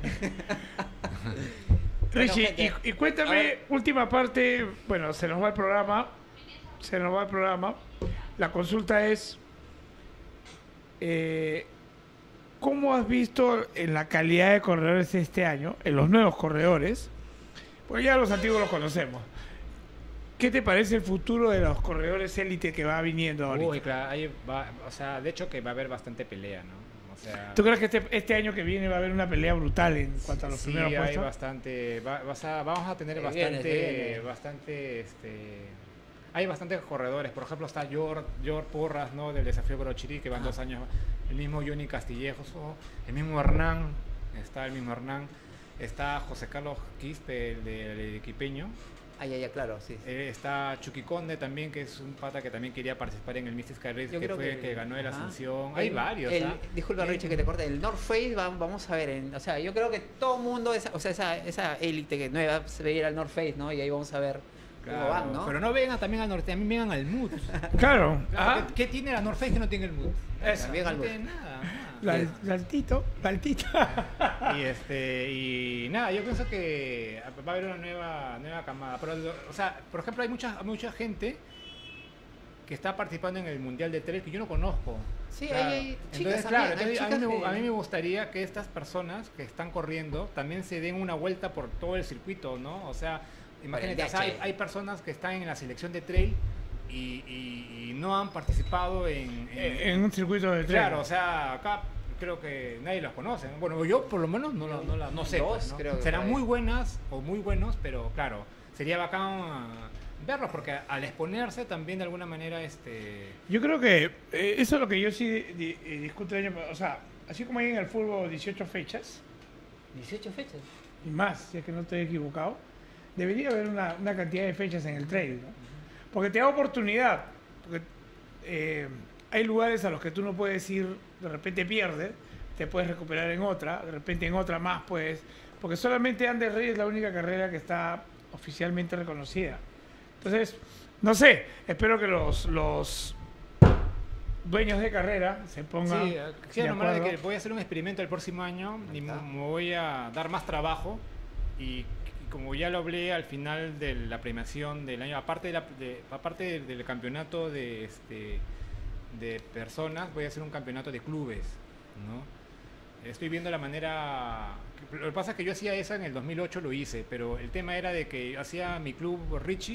Speaker 2: Richie,
Speaker 3: Bueno, gente,
Speaker 2: y, y cuéntame,
Speaker 3: a ver.
Speaker 2: última parte, bueno, se nos va el programa, se nos va el programa. La consulta es, eh, ¿cómo has visto en la calidad de corredores este año, en los nuevos corredores? Pues ya los antiguos los conocemos. ¿Qué te parece el futuro de los corredores élite que va viniendo ahorita?
Speaker 4: Uy, claro, ahí va, o sea, de hecho que va a haber bastante pelea, ¿no? O sea,
Speaker 2: ¿Tú crees que este, este año que viene va a haber una pelea brutal en cuanto a los
Speaker 4: sí,
Speaker 2: primeros
Speaker 4: hay
Speaker 2: puestos?
Speaker 4: bastante, va- vas a- vamos a tener
Speaker 3: Se
Speaker 4: bastante,
Speaker 3: viene, se viene.
Speaker 4: bastante, este, hay bastantes corredores, por ejemplo está George, George Porras, ¿no? Del desafío Gorochirí, que van dos años, el mismo Johnny Castillejos, o el mismo Hernán, está el mismo Hernán, está José Carlos Quispe, el del de equipeño,
Speaker 3: Ay, ay, ay, claro, sí.
Speaker 4: eh, está Chucky Conde también, que es un pata que también quería participar en el Mystic Sky Race,
Speaker 3: Yo
Speaker 4: que
Speaker 3: creo
Speaker 4: fue
Speaker 3: que-
Speaker 4: que ganó el
Speaker 3: ajá.
Speaker 4: Ascensión, hay
Speaker 3: El-
Speaker 4: varios,
Speaker 3: el-
Speaker 4: ¿ah?
Speaker 3: Disculpa,
Speaker 4: Sí.
Speaker 3: Richie, que te corte. El North Face, va- vamos a ver. en- o sea, yo creo que todo mundo, esa, o sea, esa, esa élite que nueva se va a ir al North Face, ¿no? Y ahí vamos a ver ¿Cómo van, no?
Speaker 4: Pero no vengan también al norte, a mí vengan al Mood.
Speaker 2: Claro.
Speaker 4: Claro,
Speaker 2: Ah,
Speaker 4: ¿qué, qué tiene la North Face que no tiene el Mood?
Speaker 2: eso.
Speaker 3: También al
Speaker 4: No
Speaker 3: Mood.
Speaker 4: tiene nada, nada.
Speaker 2: La, la altito, la altita.
Speaker 4: Y este y nada, yo pienso que va a haber una nueva nueva camada. Pero, o sea, por ejemplo, hay mucha mucha gente que está participando en el Mundial de Trail que yo no conozco.
Speaker 3: Sí,
Speaker 4: Claro.
Speaker 3: hay, hay
Speaker 4: Entonces,
Speaker 3: chicas
Speaker 4: claro,
Speaker 3: también, hay
Speaker 4: entonces, a, mí
Speaker 3: chicas
Speaker 4: me,
Speaker 3: que-
Speaker 4: a mí me gustaría que estas personas que están corriendo también se den una vuelta por todo el circuito, ¿no? O sea, imagínate, o sea, hay, hay personas que están en la selección de trail y, y- y no han participado en... en-
Speaker 2: En un circuito de tren.
Speaker 4: Claro, o sea, acá creo que nadie las conoce. Bueno, yo por lo menos no, la- no, la- no sé.
Speaker 3: Dos,
Speaker 4: pues, ¿no?
Speaker 3: creo que
Speaker 4: Serán
Speaker 3: por ahí.
Speaker 4: muy buenas o muy buenos, pero claro, sería bacán ah, verlos porque al exponerse también de alguna manera este
Speaker 2: Yo creo que eh, eso es lo que yo sí di- di- eh, discuto el año pasado. O sea, así como hay en el fútbol dieciocho fechas
Speaker 3: dieciocho fechas.
Speaker 2: y más, si es que no estoy equivocado, debería haber una, una cantidad de fechas en el trail, ¿no? Porque te da oportunidad. Porque eh, hay lugares a los que tú no puedes ir, de repente pierdes, te puedes recuperar en otra, de repente en otra más puedes. Porque solamente Andes Rey es la única carrera que está oficialmente reconocida. Entonces, no sé, espero que los, los dueños de carrera se pongan.
Speaker 4: sí, sí,
Speaker 2: de
Speaker 4: nomás de
Speaker 2: acuerdo.
Speaker 4: que voy a hacer un experimento el próximo año y
Speaker 3: Ahí
Speaker 4: me
Speaker 3: está.
Speaker 4: me voy a dar más trabajo y, y como ya lo hablé al final de la premiación del año, aparte de la, de- aparte del, del campeonato de este de personas, voy a hacer un campeonato de clubes, ¿no? Estoy viendo la manera. Lo que pasa es que yo hacía esa en el dos mil ocho, lo hice, pero el tema era de que hacía mi club Richie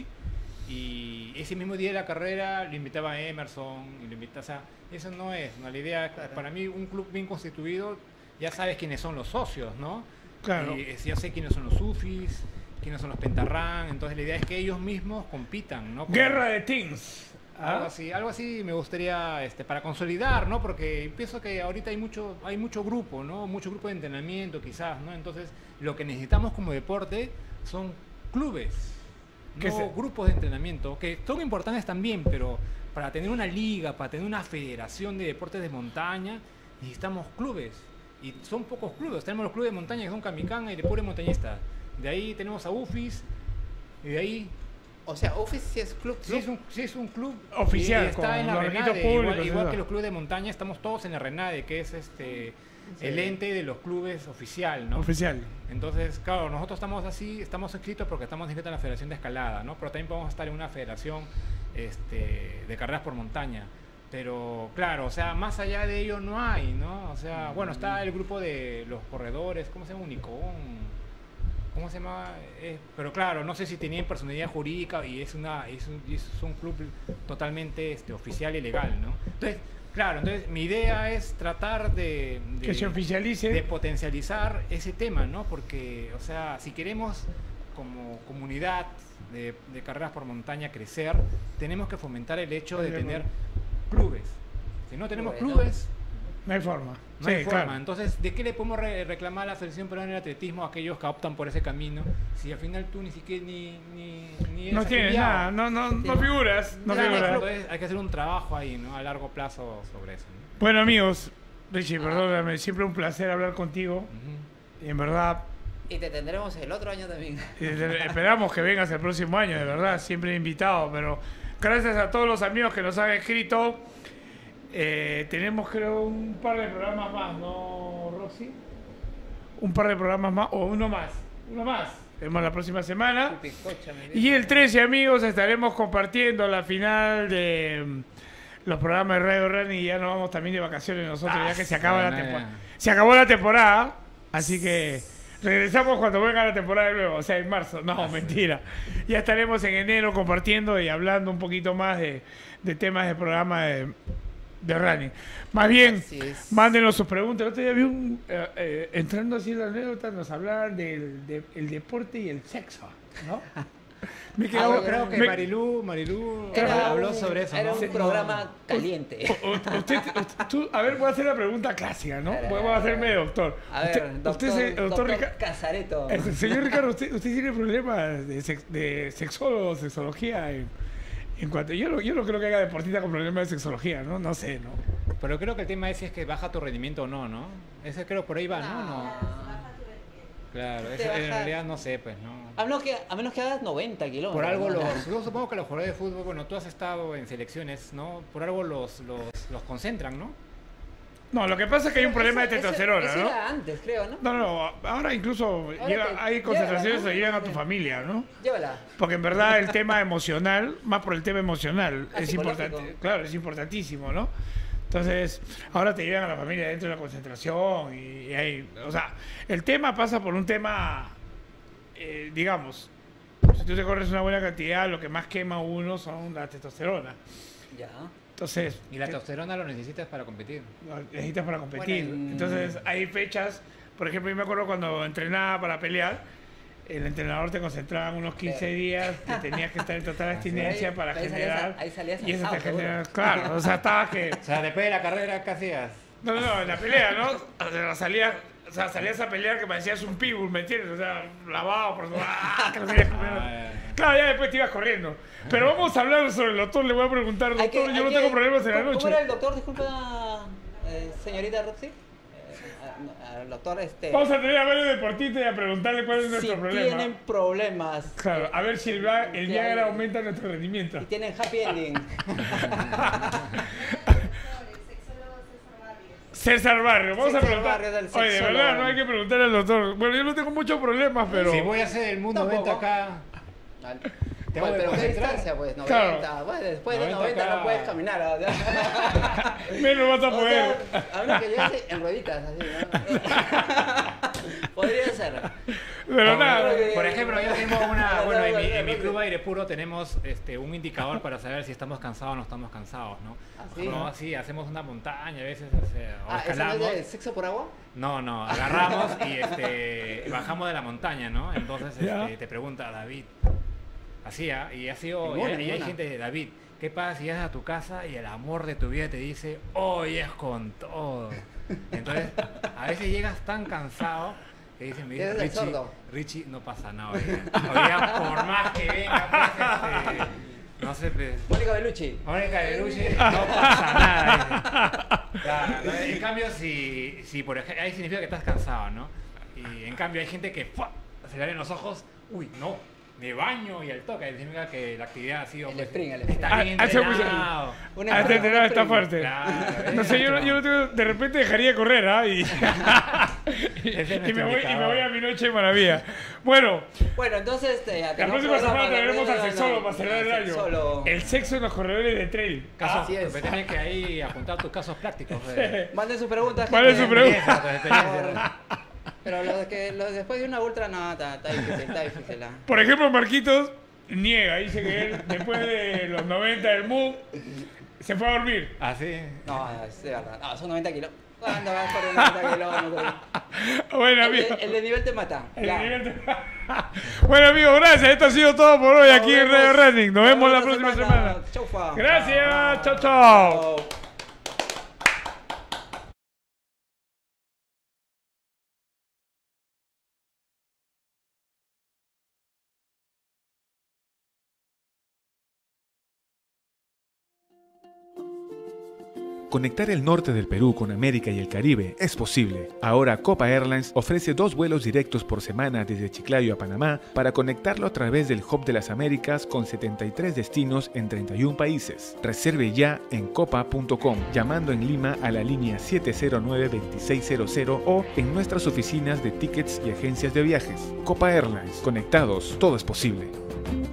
Speaker 4: y ese mismo día de la carrera lo invitaba a Emerson y lo invitaba, o sea, eso no es, ¿no? La idea,
Speaker 3: Claro.
Speaker 4: para mí, un club bien constituido, ya sabes quiénes son los socios, ¿no?
Speaker 2: Claro.
Speaker 4: Y eh, ya sé quiénes son los Sufis, quiénes son los Pentarran, entonces la idea es que ellos mismos compitan, ¿no? Con-
Speaker 2: Guerra de Teams. ¿ah?
Speaker 4: algo así, algo así me gustaría este, para consolidar, ¿no? Porque pienso que ahorita hay mucho, hay mucho grupo, ¿no? Mucho grupo de entrenamiento quizás, ¿no? Entonces, lo que necesitamos como deporte son clubes,
Speaker 2: Que
Speaker 4: no
Speaker 2: se-
Speaker 4: grupos de entrenamiento, que son importantes también, pero para tener una liga, para tener una federación de deportes de montaña, necesitamos clubes. Y son pocos clubes. Tenemos los clubes de montaña que son Kamikanga y de pure montañista. De ahí tenemos a UFIS, y de ahí
Speaker 3: O sea, Office sí es club.
Speaker 4: Sí es, un, sí es un club
Speaker 2: Oficial,
Speaker 4: y está
Speaker 2: con
Speaker 4: en la
Speaker 2: los
Speaker 4: RENADE,
Speaker 2: registros públicos,
Speaker 4: igual, igual
Speaker 2: eso.
Speaker 4: que los clubes de montaña, estamos todos en la RENADE, que es este
Speaker 3: Sí.
Speaker 4: el ente de los clubes oficial, ¿no?
Speaker 2: Oficial.
Speaker 4: Entonces, claro, nosotros estamos así, estamos inscritos porque estamos inscritos en la Federación de Escalada, ¿no? Pero también podemos estar en una federación este, de carreras por montaña. Pero, claro, o sea, más allá de ello no hay, ¿no? O sea, bueno, está el grupo de los corredores, ¿cómo se llama? Unicón. ¿Cómo se llama? Eh, pero claro, no sé si tenían personalidad jurídica y es una es un, es un club totalmente este, oficial y legal, ¿no? Entonces, claro, entonces mi idea es tratar de, de-
Speaker 2: Que se oficialice.
Speaker 4: de potencializar ese tema, ¿no? Porque, o sea, si queremos como comunidad de, de carreras por montaña crecer, tenemos que fomentar el hecho de tener clubes. Si no tenemos
Speaker 3: Bueno.
Speaker 4: clubes,
Speaker 2: No hay forma.
Speaker 4: no
Speaker 2: sí,
Speaker 4: hay forma.
Speaker 2: claro.
Speaker 4: Entonces, ¿de qué le podemos re- reclamar a la Selección Peruana de Atletismo a aquellos que optan por ese camino si al final tú ni siquiera ni, ni, ni
Speaker 2: No
Speaker 4: eres
Speaker 2: tienes
Speaker 4: afiliado?
Speaker 2: nada, no, no,
Speaker 3: Sí.
Speaker 2: no figuras. No
Speaker 4: Claro,
Speaker 2: figuras.
Speaker 4: entonces hay que hacer un trabajo ahí, ¿no? A largo plazo sobre eso, ¿no?
Speaker 2: Bueno, amigos, Richie, perdóname, siempre un placer hablar contigo.
Speaker 4: Ujú.
Speaker 2: Y en verdad,
Speaker 3: Y te tendremos el otro año también.
Speaker 2: eh, te- esperamos que vengas el próximo año, de verdad, siempre invitado. Pero gracias a todos los amigos que nos han escrito. Eh, tenemos, creo, un par de programas más, ¿no, Roxy? Un par de programas más, o uno más. Uno más. Vemos la próxima semana. Y el trece, amigos, estaremos compartiendo la final de mm, los programas de Radio Run y ya nos vamos también de vacaciones nosotros, ya que se acaba la
Speaker 4: nada.
Speaker 2: temporada. Se acabó la temporada, así que regresamos cuando venga la temporada de nuevo, o sea, en marzo. No, mentira. Ya estaremos en enero compartiendo y hablando un poquito más de, de temas de programa de, de running. Más bien,
Speaker 3: Así es.
Speaker 2: mándenos sus preguntas. El otro día vi un, eh, eh, entrando así en la anécdota, nos hablaban del de- el deporte y el sexo, ¿no? Me
Speaker 3: Ah,
Speaker 2: quedó-
Speaker 3: bueno,
Speaker 4: Creo que
Speaker 2: me-
Speaker 4: Marilú, Marilú
Speaker 3: Era
Speaker 4: habló
Speaker 3: un-
Speaker 4: sobre eso,
Speaker 3: Era
Speaker 4: ¿no?
Speaker 3: un programa caliente.
Speaker 2: U- usted, usted- tú- a ver, voy a hacer la pregunta clásica, ¿no? Voy a hacerme doctor.
Speaker 3: A ver,
Speaker 2: usted,
Speaker 3: doctor,
Speaker 2: usted, se- doctor
Speaker 3: doctor
Speaker 2: Rica-
Speaker 3: Casareto.
Speaker 2: eh, señor Ricardo, ¿usted, usted tiene problemas de, sex- de sexólogo, sexología en, en cuanto... Yo no, yo no creo que haya deportista con problemas de sexología, ¿no? No sé, ¿no?
Speaker 4: Pero creo que el tema es si es que baja tu rendimiento o no, ¿no? Ese creo por ahí va, ¿no? ¿No? Claro,
Speaker 3: te
Speaker 4: eso en
Speaker 3: bajas-
Speaker 4: realidad no sé, pues, ¿no?
Speaker 3: A menos que, a menos que hagas noventa kilómetros.
Speaker 4: Por algo
Speaker 3: ¿no?
Speaker 4: los, yo supongo que los jugadores de fútbol, bueno, tú has estado en selecciones, ¿no? Por algo los, los, los concentran, ¿no?
Speaker 2: No, lo que pasa es que hay un problema de
Speaker 3: Eso- eso-
Speaker 2: testosterona,
Speaker 3: eso
Speaker 2: ¿no?
Speaker 3: era antes, creo, ¿no?
Speaker 2: No, no, ahora incluso
Speaker 3: Ahora
Speaker 2: llega-
Speaker 3: te-
Speaker 2: hay concentraciones
Speaker 3: llega,
Speaker 2: que
Speaker 3: ¿no?
Speaker 2: llegan a tu familia, ¿no?
Speaker 3: Llévala.
Speaker 2: Porque en verdad el tema emocional, más por el tema emocional,
Speaker 3: Ah,
Speaker 2: es
Speaker 3: psicológico.
Speaker 2: importante, claro, es importantísimo, ¿no? Entonces, ahora te llevan a la familia dentro de la concentración y, y hay, o sea, el tema pasa por un tema, eh, digamos, si tú te corres una buena cantidad, lo que más quema uno son la testosterona.
Speaker 3: Ya.
Speaker 2: Entonces,
Speaker 4: Y la
Speaker 2: te-
Speaker 4: testosterona lo necesitas para competir.
Speaker 2: lo necesitas para competir.
Speaker 3: Bueno, en-
Speaker 2: Entonces, hay fechas, por ejemplo, yo me acuerdo cuando entrenaba para pelear, el entrenador te concentraba en unos quince días, que tenías que estar en total abstinencia
Speaker 3: Ahí-
Speaker 2: para
Speaker 3: ahí salías
Speaker 2: generar.
Speaker 3: a- ahí salías
Speaker 2: y eso te
Speaker 3: alzado, seguro.
Speaker 2: genera. Claro, o sea, estaba que.
Speaker 4: O sea, después de la carrera, ¿qué hacías?
Speaker 2: No, no, no, en la pelea, ¿no? O sea, salías, o sea, salías a pelear que parecías un pitbull, ¿me entiendes? O sea, lavado por ¡ah! Que no querías comer.
Speaker 4: Ah, ya, ya.
Speaker 2: Claro, ya después te ibas corriendo. Pero vamos a hablar sobre el doctor, le voy a preguntar,
Speaker 3: Hay
Speaker 2: doctor,
Speaker 3: que-
Speaker 2: yo
Speaker 3: hay
Speaker 2: no
Speaker 3: que-
Speaker 2: tengo problemas en la
Speaker 3: ¿cómo-
Speaker 2: noche.
Speaker 3: ¿Cómo era el doctor? Disculpa, eh, señorita Roxy. Eh, a- a- al doctor, este.
Speaker 2: Vamos a tener a varios deportistas y a preguntarle cuál es
Speaker 3: si
Speaker 2: nuestro problema.
Speaker 3: tienen problemas.
Speaker 2: Claro,
Speaker 3: eh,
Speaker 2: a ver si el, va- el
Speaker 3: que
Speaker 2: Viagra
Speaker 3: hay-
Speaker 2: aumenta nuestro rendimiento.
Speaker 3: Y tienen happy ending.
Speaker 2: César Barrio, vamos a
Speaker 3: César
Speaker 2: preguntar.
Speaker 3: Barrio del
Speaker 2: Oye, de
Speaker 3: sexólogo.
Speaker 2: verdad, no hay que preguntarle al doctor. Bueno, yo no tengo muchos problemas, pero.
Speaker 4: Si voy a hacer el mundo
Speaker 3: Tampoco.
Speaker 4: noventa acá,
Speaker 3: Vale.
Speaker 4: Tengo
Speaker 3: Bueno,
Speaker 4: que
Speaker 3: pero ¿qué
Speaker 4: concentrar.
Speaker 3: distancia, pues? noventa.
Speaker 2: Claro.
Speaker 3: Bueno, después de
Speaker 4: noventa
Speaker 3: noventa
Speaker 4: acá.
Speaker 3: no puedes caminar. O sea,
Speaker 2: Menos vas a
Speaker 3: o
Speaker 2: poder.
Speaker 3: sea, a menos que llegues en rueditas, así, ¿no? Podría ser.
Speaker 2: Pero
Speaker 4: No,
Speaker 2: nada.
Speaker 3: pero-
Speaker 4: por ejemplo, yo tengo una,
Speaker 3: No,
Speaker 4: bueno, en
Speaker 3: no,
Speaker 4: mi,
Speaker 3: no,
Speaker 4: en mi
Speaker 3: no,
Speaker 4: club
Speaker 3: no.
Speaker 4: Aire Puro tenemos este, un indicador para saber si estamos cansados o no estamos cansados, ¿no?
Speaker 3: ¿Ah, sí?
Speaker 4: No, sí, hacemos una montaña a veces, o, sea, o
Speaker 3: Ah, ¿eso no
Speaker 4: escalamos.
Speaker 3: es de sexo por agua?
Speaker 4: No, no, agarramos y este, bajamos de la montaña, ¿no? Entonces
Speaker 2: Ya.
Speaker 4: este, te pregunta David, así, ¿ah? Y ha sido, y,
Speaker 3: Ninguna,
Speaker 4: hay- y hay
Speaker 3: ninguna.
Speaker 4: gente de David, ¿qué pasa si llegas a tu casa y el amor de tu vida te dice, hoy es con todo? Entonces, a veces llegas tan cansado que dicen, me dice,
Speaker 3: Eres el
Speaker 4: Richie,
Speaker 3: sordo.
Speaker 4: Richie, no pasa nada hoy día. Hoy día, por más que venga, pues, este, no sé, pues,
Speaker 3: Mónica Bellucci.
Speaker 4: Mónica Bellucci, no pasa nada. dice. Claro, ¿no? En cambio, si, si por ejemplo, ahí significa que estás cansado, ¿no? Y en cambio hay gente que ¡fua! Se le abren los ojos, uy, no, me baño y al toque, significa que la actividad ha sido...
Speaker 3: El
Speaker 4: pues,
Speaker 3: sprint, el
Speaker 4: está
Speaker 2: sprint.
Speaker 4: bien
Speaker 2: Ah, hace mucho-
Speaker 4: entrenado.
Speaker 3: Un
Speaker 2: Ah, este entrenador está
Speaker 3: sprint.
Speaker 2: fuerte.
Speaker 4: Claro,
Speaker 2: No sé, yo, no- yo no tengo, de repente dejaría de correr, ¿ah? Y, y,
Speaker 4: Ese es
Speaker 2: y me
Speaker 4: nuestro
Speaker 2: voy, y me
Speaker 4: indicador.
Speaker 2: voy a mi noche de maravilla. Bueno,
Speaker 3: Bueno, entonces... Este, ya
Speaker 2: la
Speaker 3: tenemos
Speaker 2: próxima
Speaker 3: programa,
Speaker 2: semana
Speaker 3: la
Speaker 2: traeremos al
Speaker 3: próxima-
Speaker 2: sexólogo
Speaker 3: no,
Speaker 2: para cerrar el
Speaker 3: al
Speaker 2: año.
Speaker 3: sexólogo.
Speaker 2: El sexo en los corredores de trail.
Speaker 4: Casos,
Speaker 3: Así es.
Speaker 4: pues, tienes que ahí apuntar tus casos prácticos. eh.
Speaker 3: Manden sus preguntas.
Speaker 2: Manden
Speaker 3: gente.
Speaker 2: su pregunta.
Speaker 4: Experiencia, tus experiencias.
Speaker 3: Pero los que, los después de una ultra, no, está, está difícil, está difícil. ¿ah?
Speaker 2: Por ejemplo, Marquitos niega, dice que él, después de los noventa del M U, se fue a dormir.
Speaker 4: Así.
Speaker 3: No, es de verdad. No, son noventa kilos. ¿Cuándo vas por noventa kilómetros?
Speaker 2: Bueno,
Speaker 3: El,
Speaker 2: amigo.
Speaker 3: de- el de nivel te mata.
Speaker 2: El
Speaker 3: Ya.
Speaker 2: nivel de- Bueno, amigos, gracias. Esto ha sido todo por hoy
Speaker 3: Nos
Speaker 2: aquí en
Speaker 3: vemos-
Speaker 2: Radio Running. Nos vemos la
Speaker 3: esta
Speaker 2: próxima semana.
Speaker 3: Chau, fa.
Speaker 2: Gracias. Chao, chao.
Speaker 3: Chao.
Speaker 1: Conectar el norte del Perú con América y el Caribe es posible. Ahora Copa Airlines ofrece dos vuelos directos por semana desde Chiclayo a Panamá para conectarlo a través del Hub de las Américas con setenta y tres destinos en treinta y un países. Reserve ya en copa punto com, llamando en Lima a la línea siete cero nueve, veintiséis cero cero o en nuestras oficinas de tickets y agencias de viajes. Copa Airlines. Conectados, todo es posible.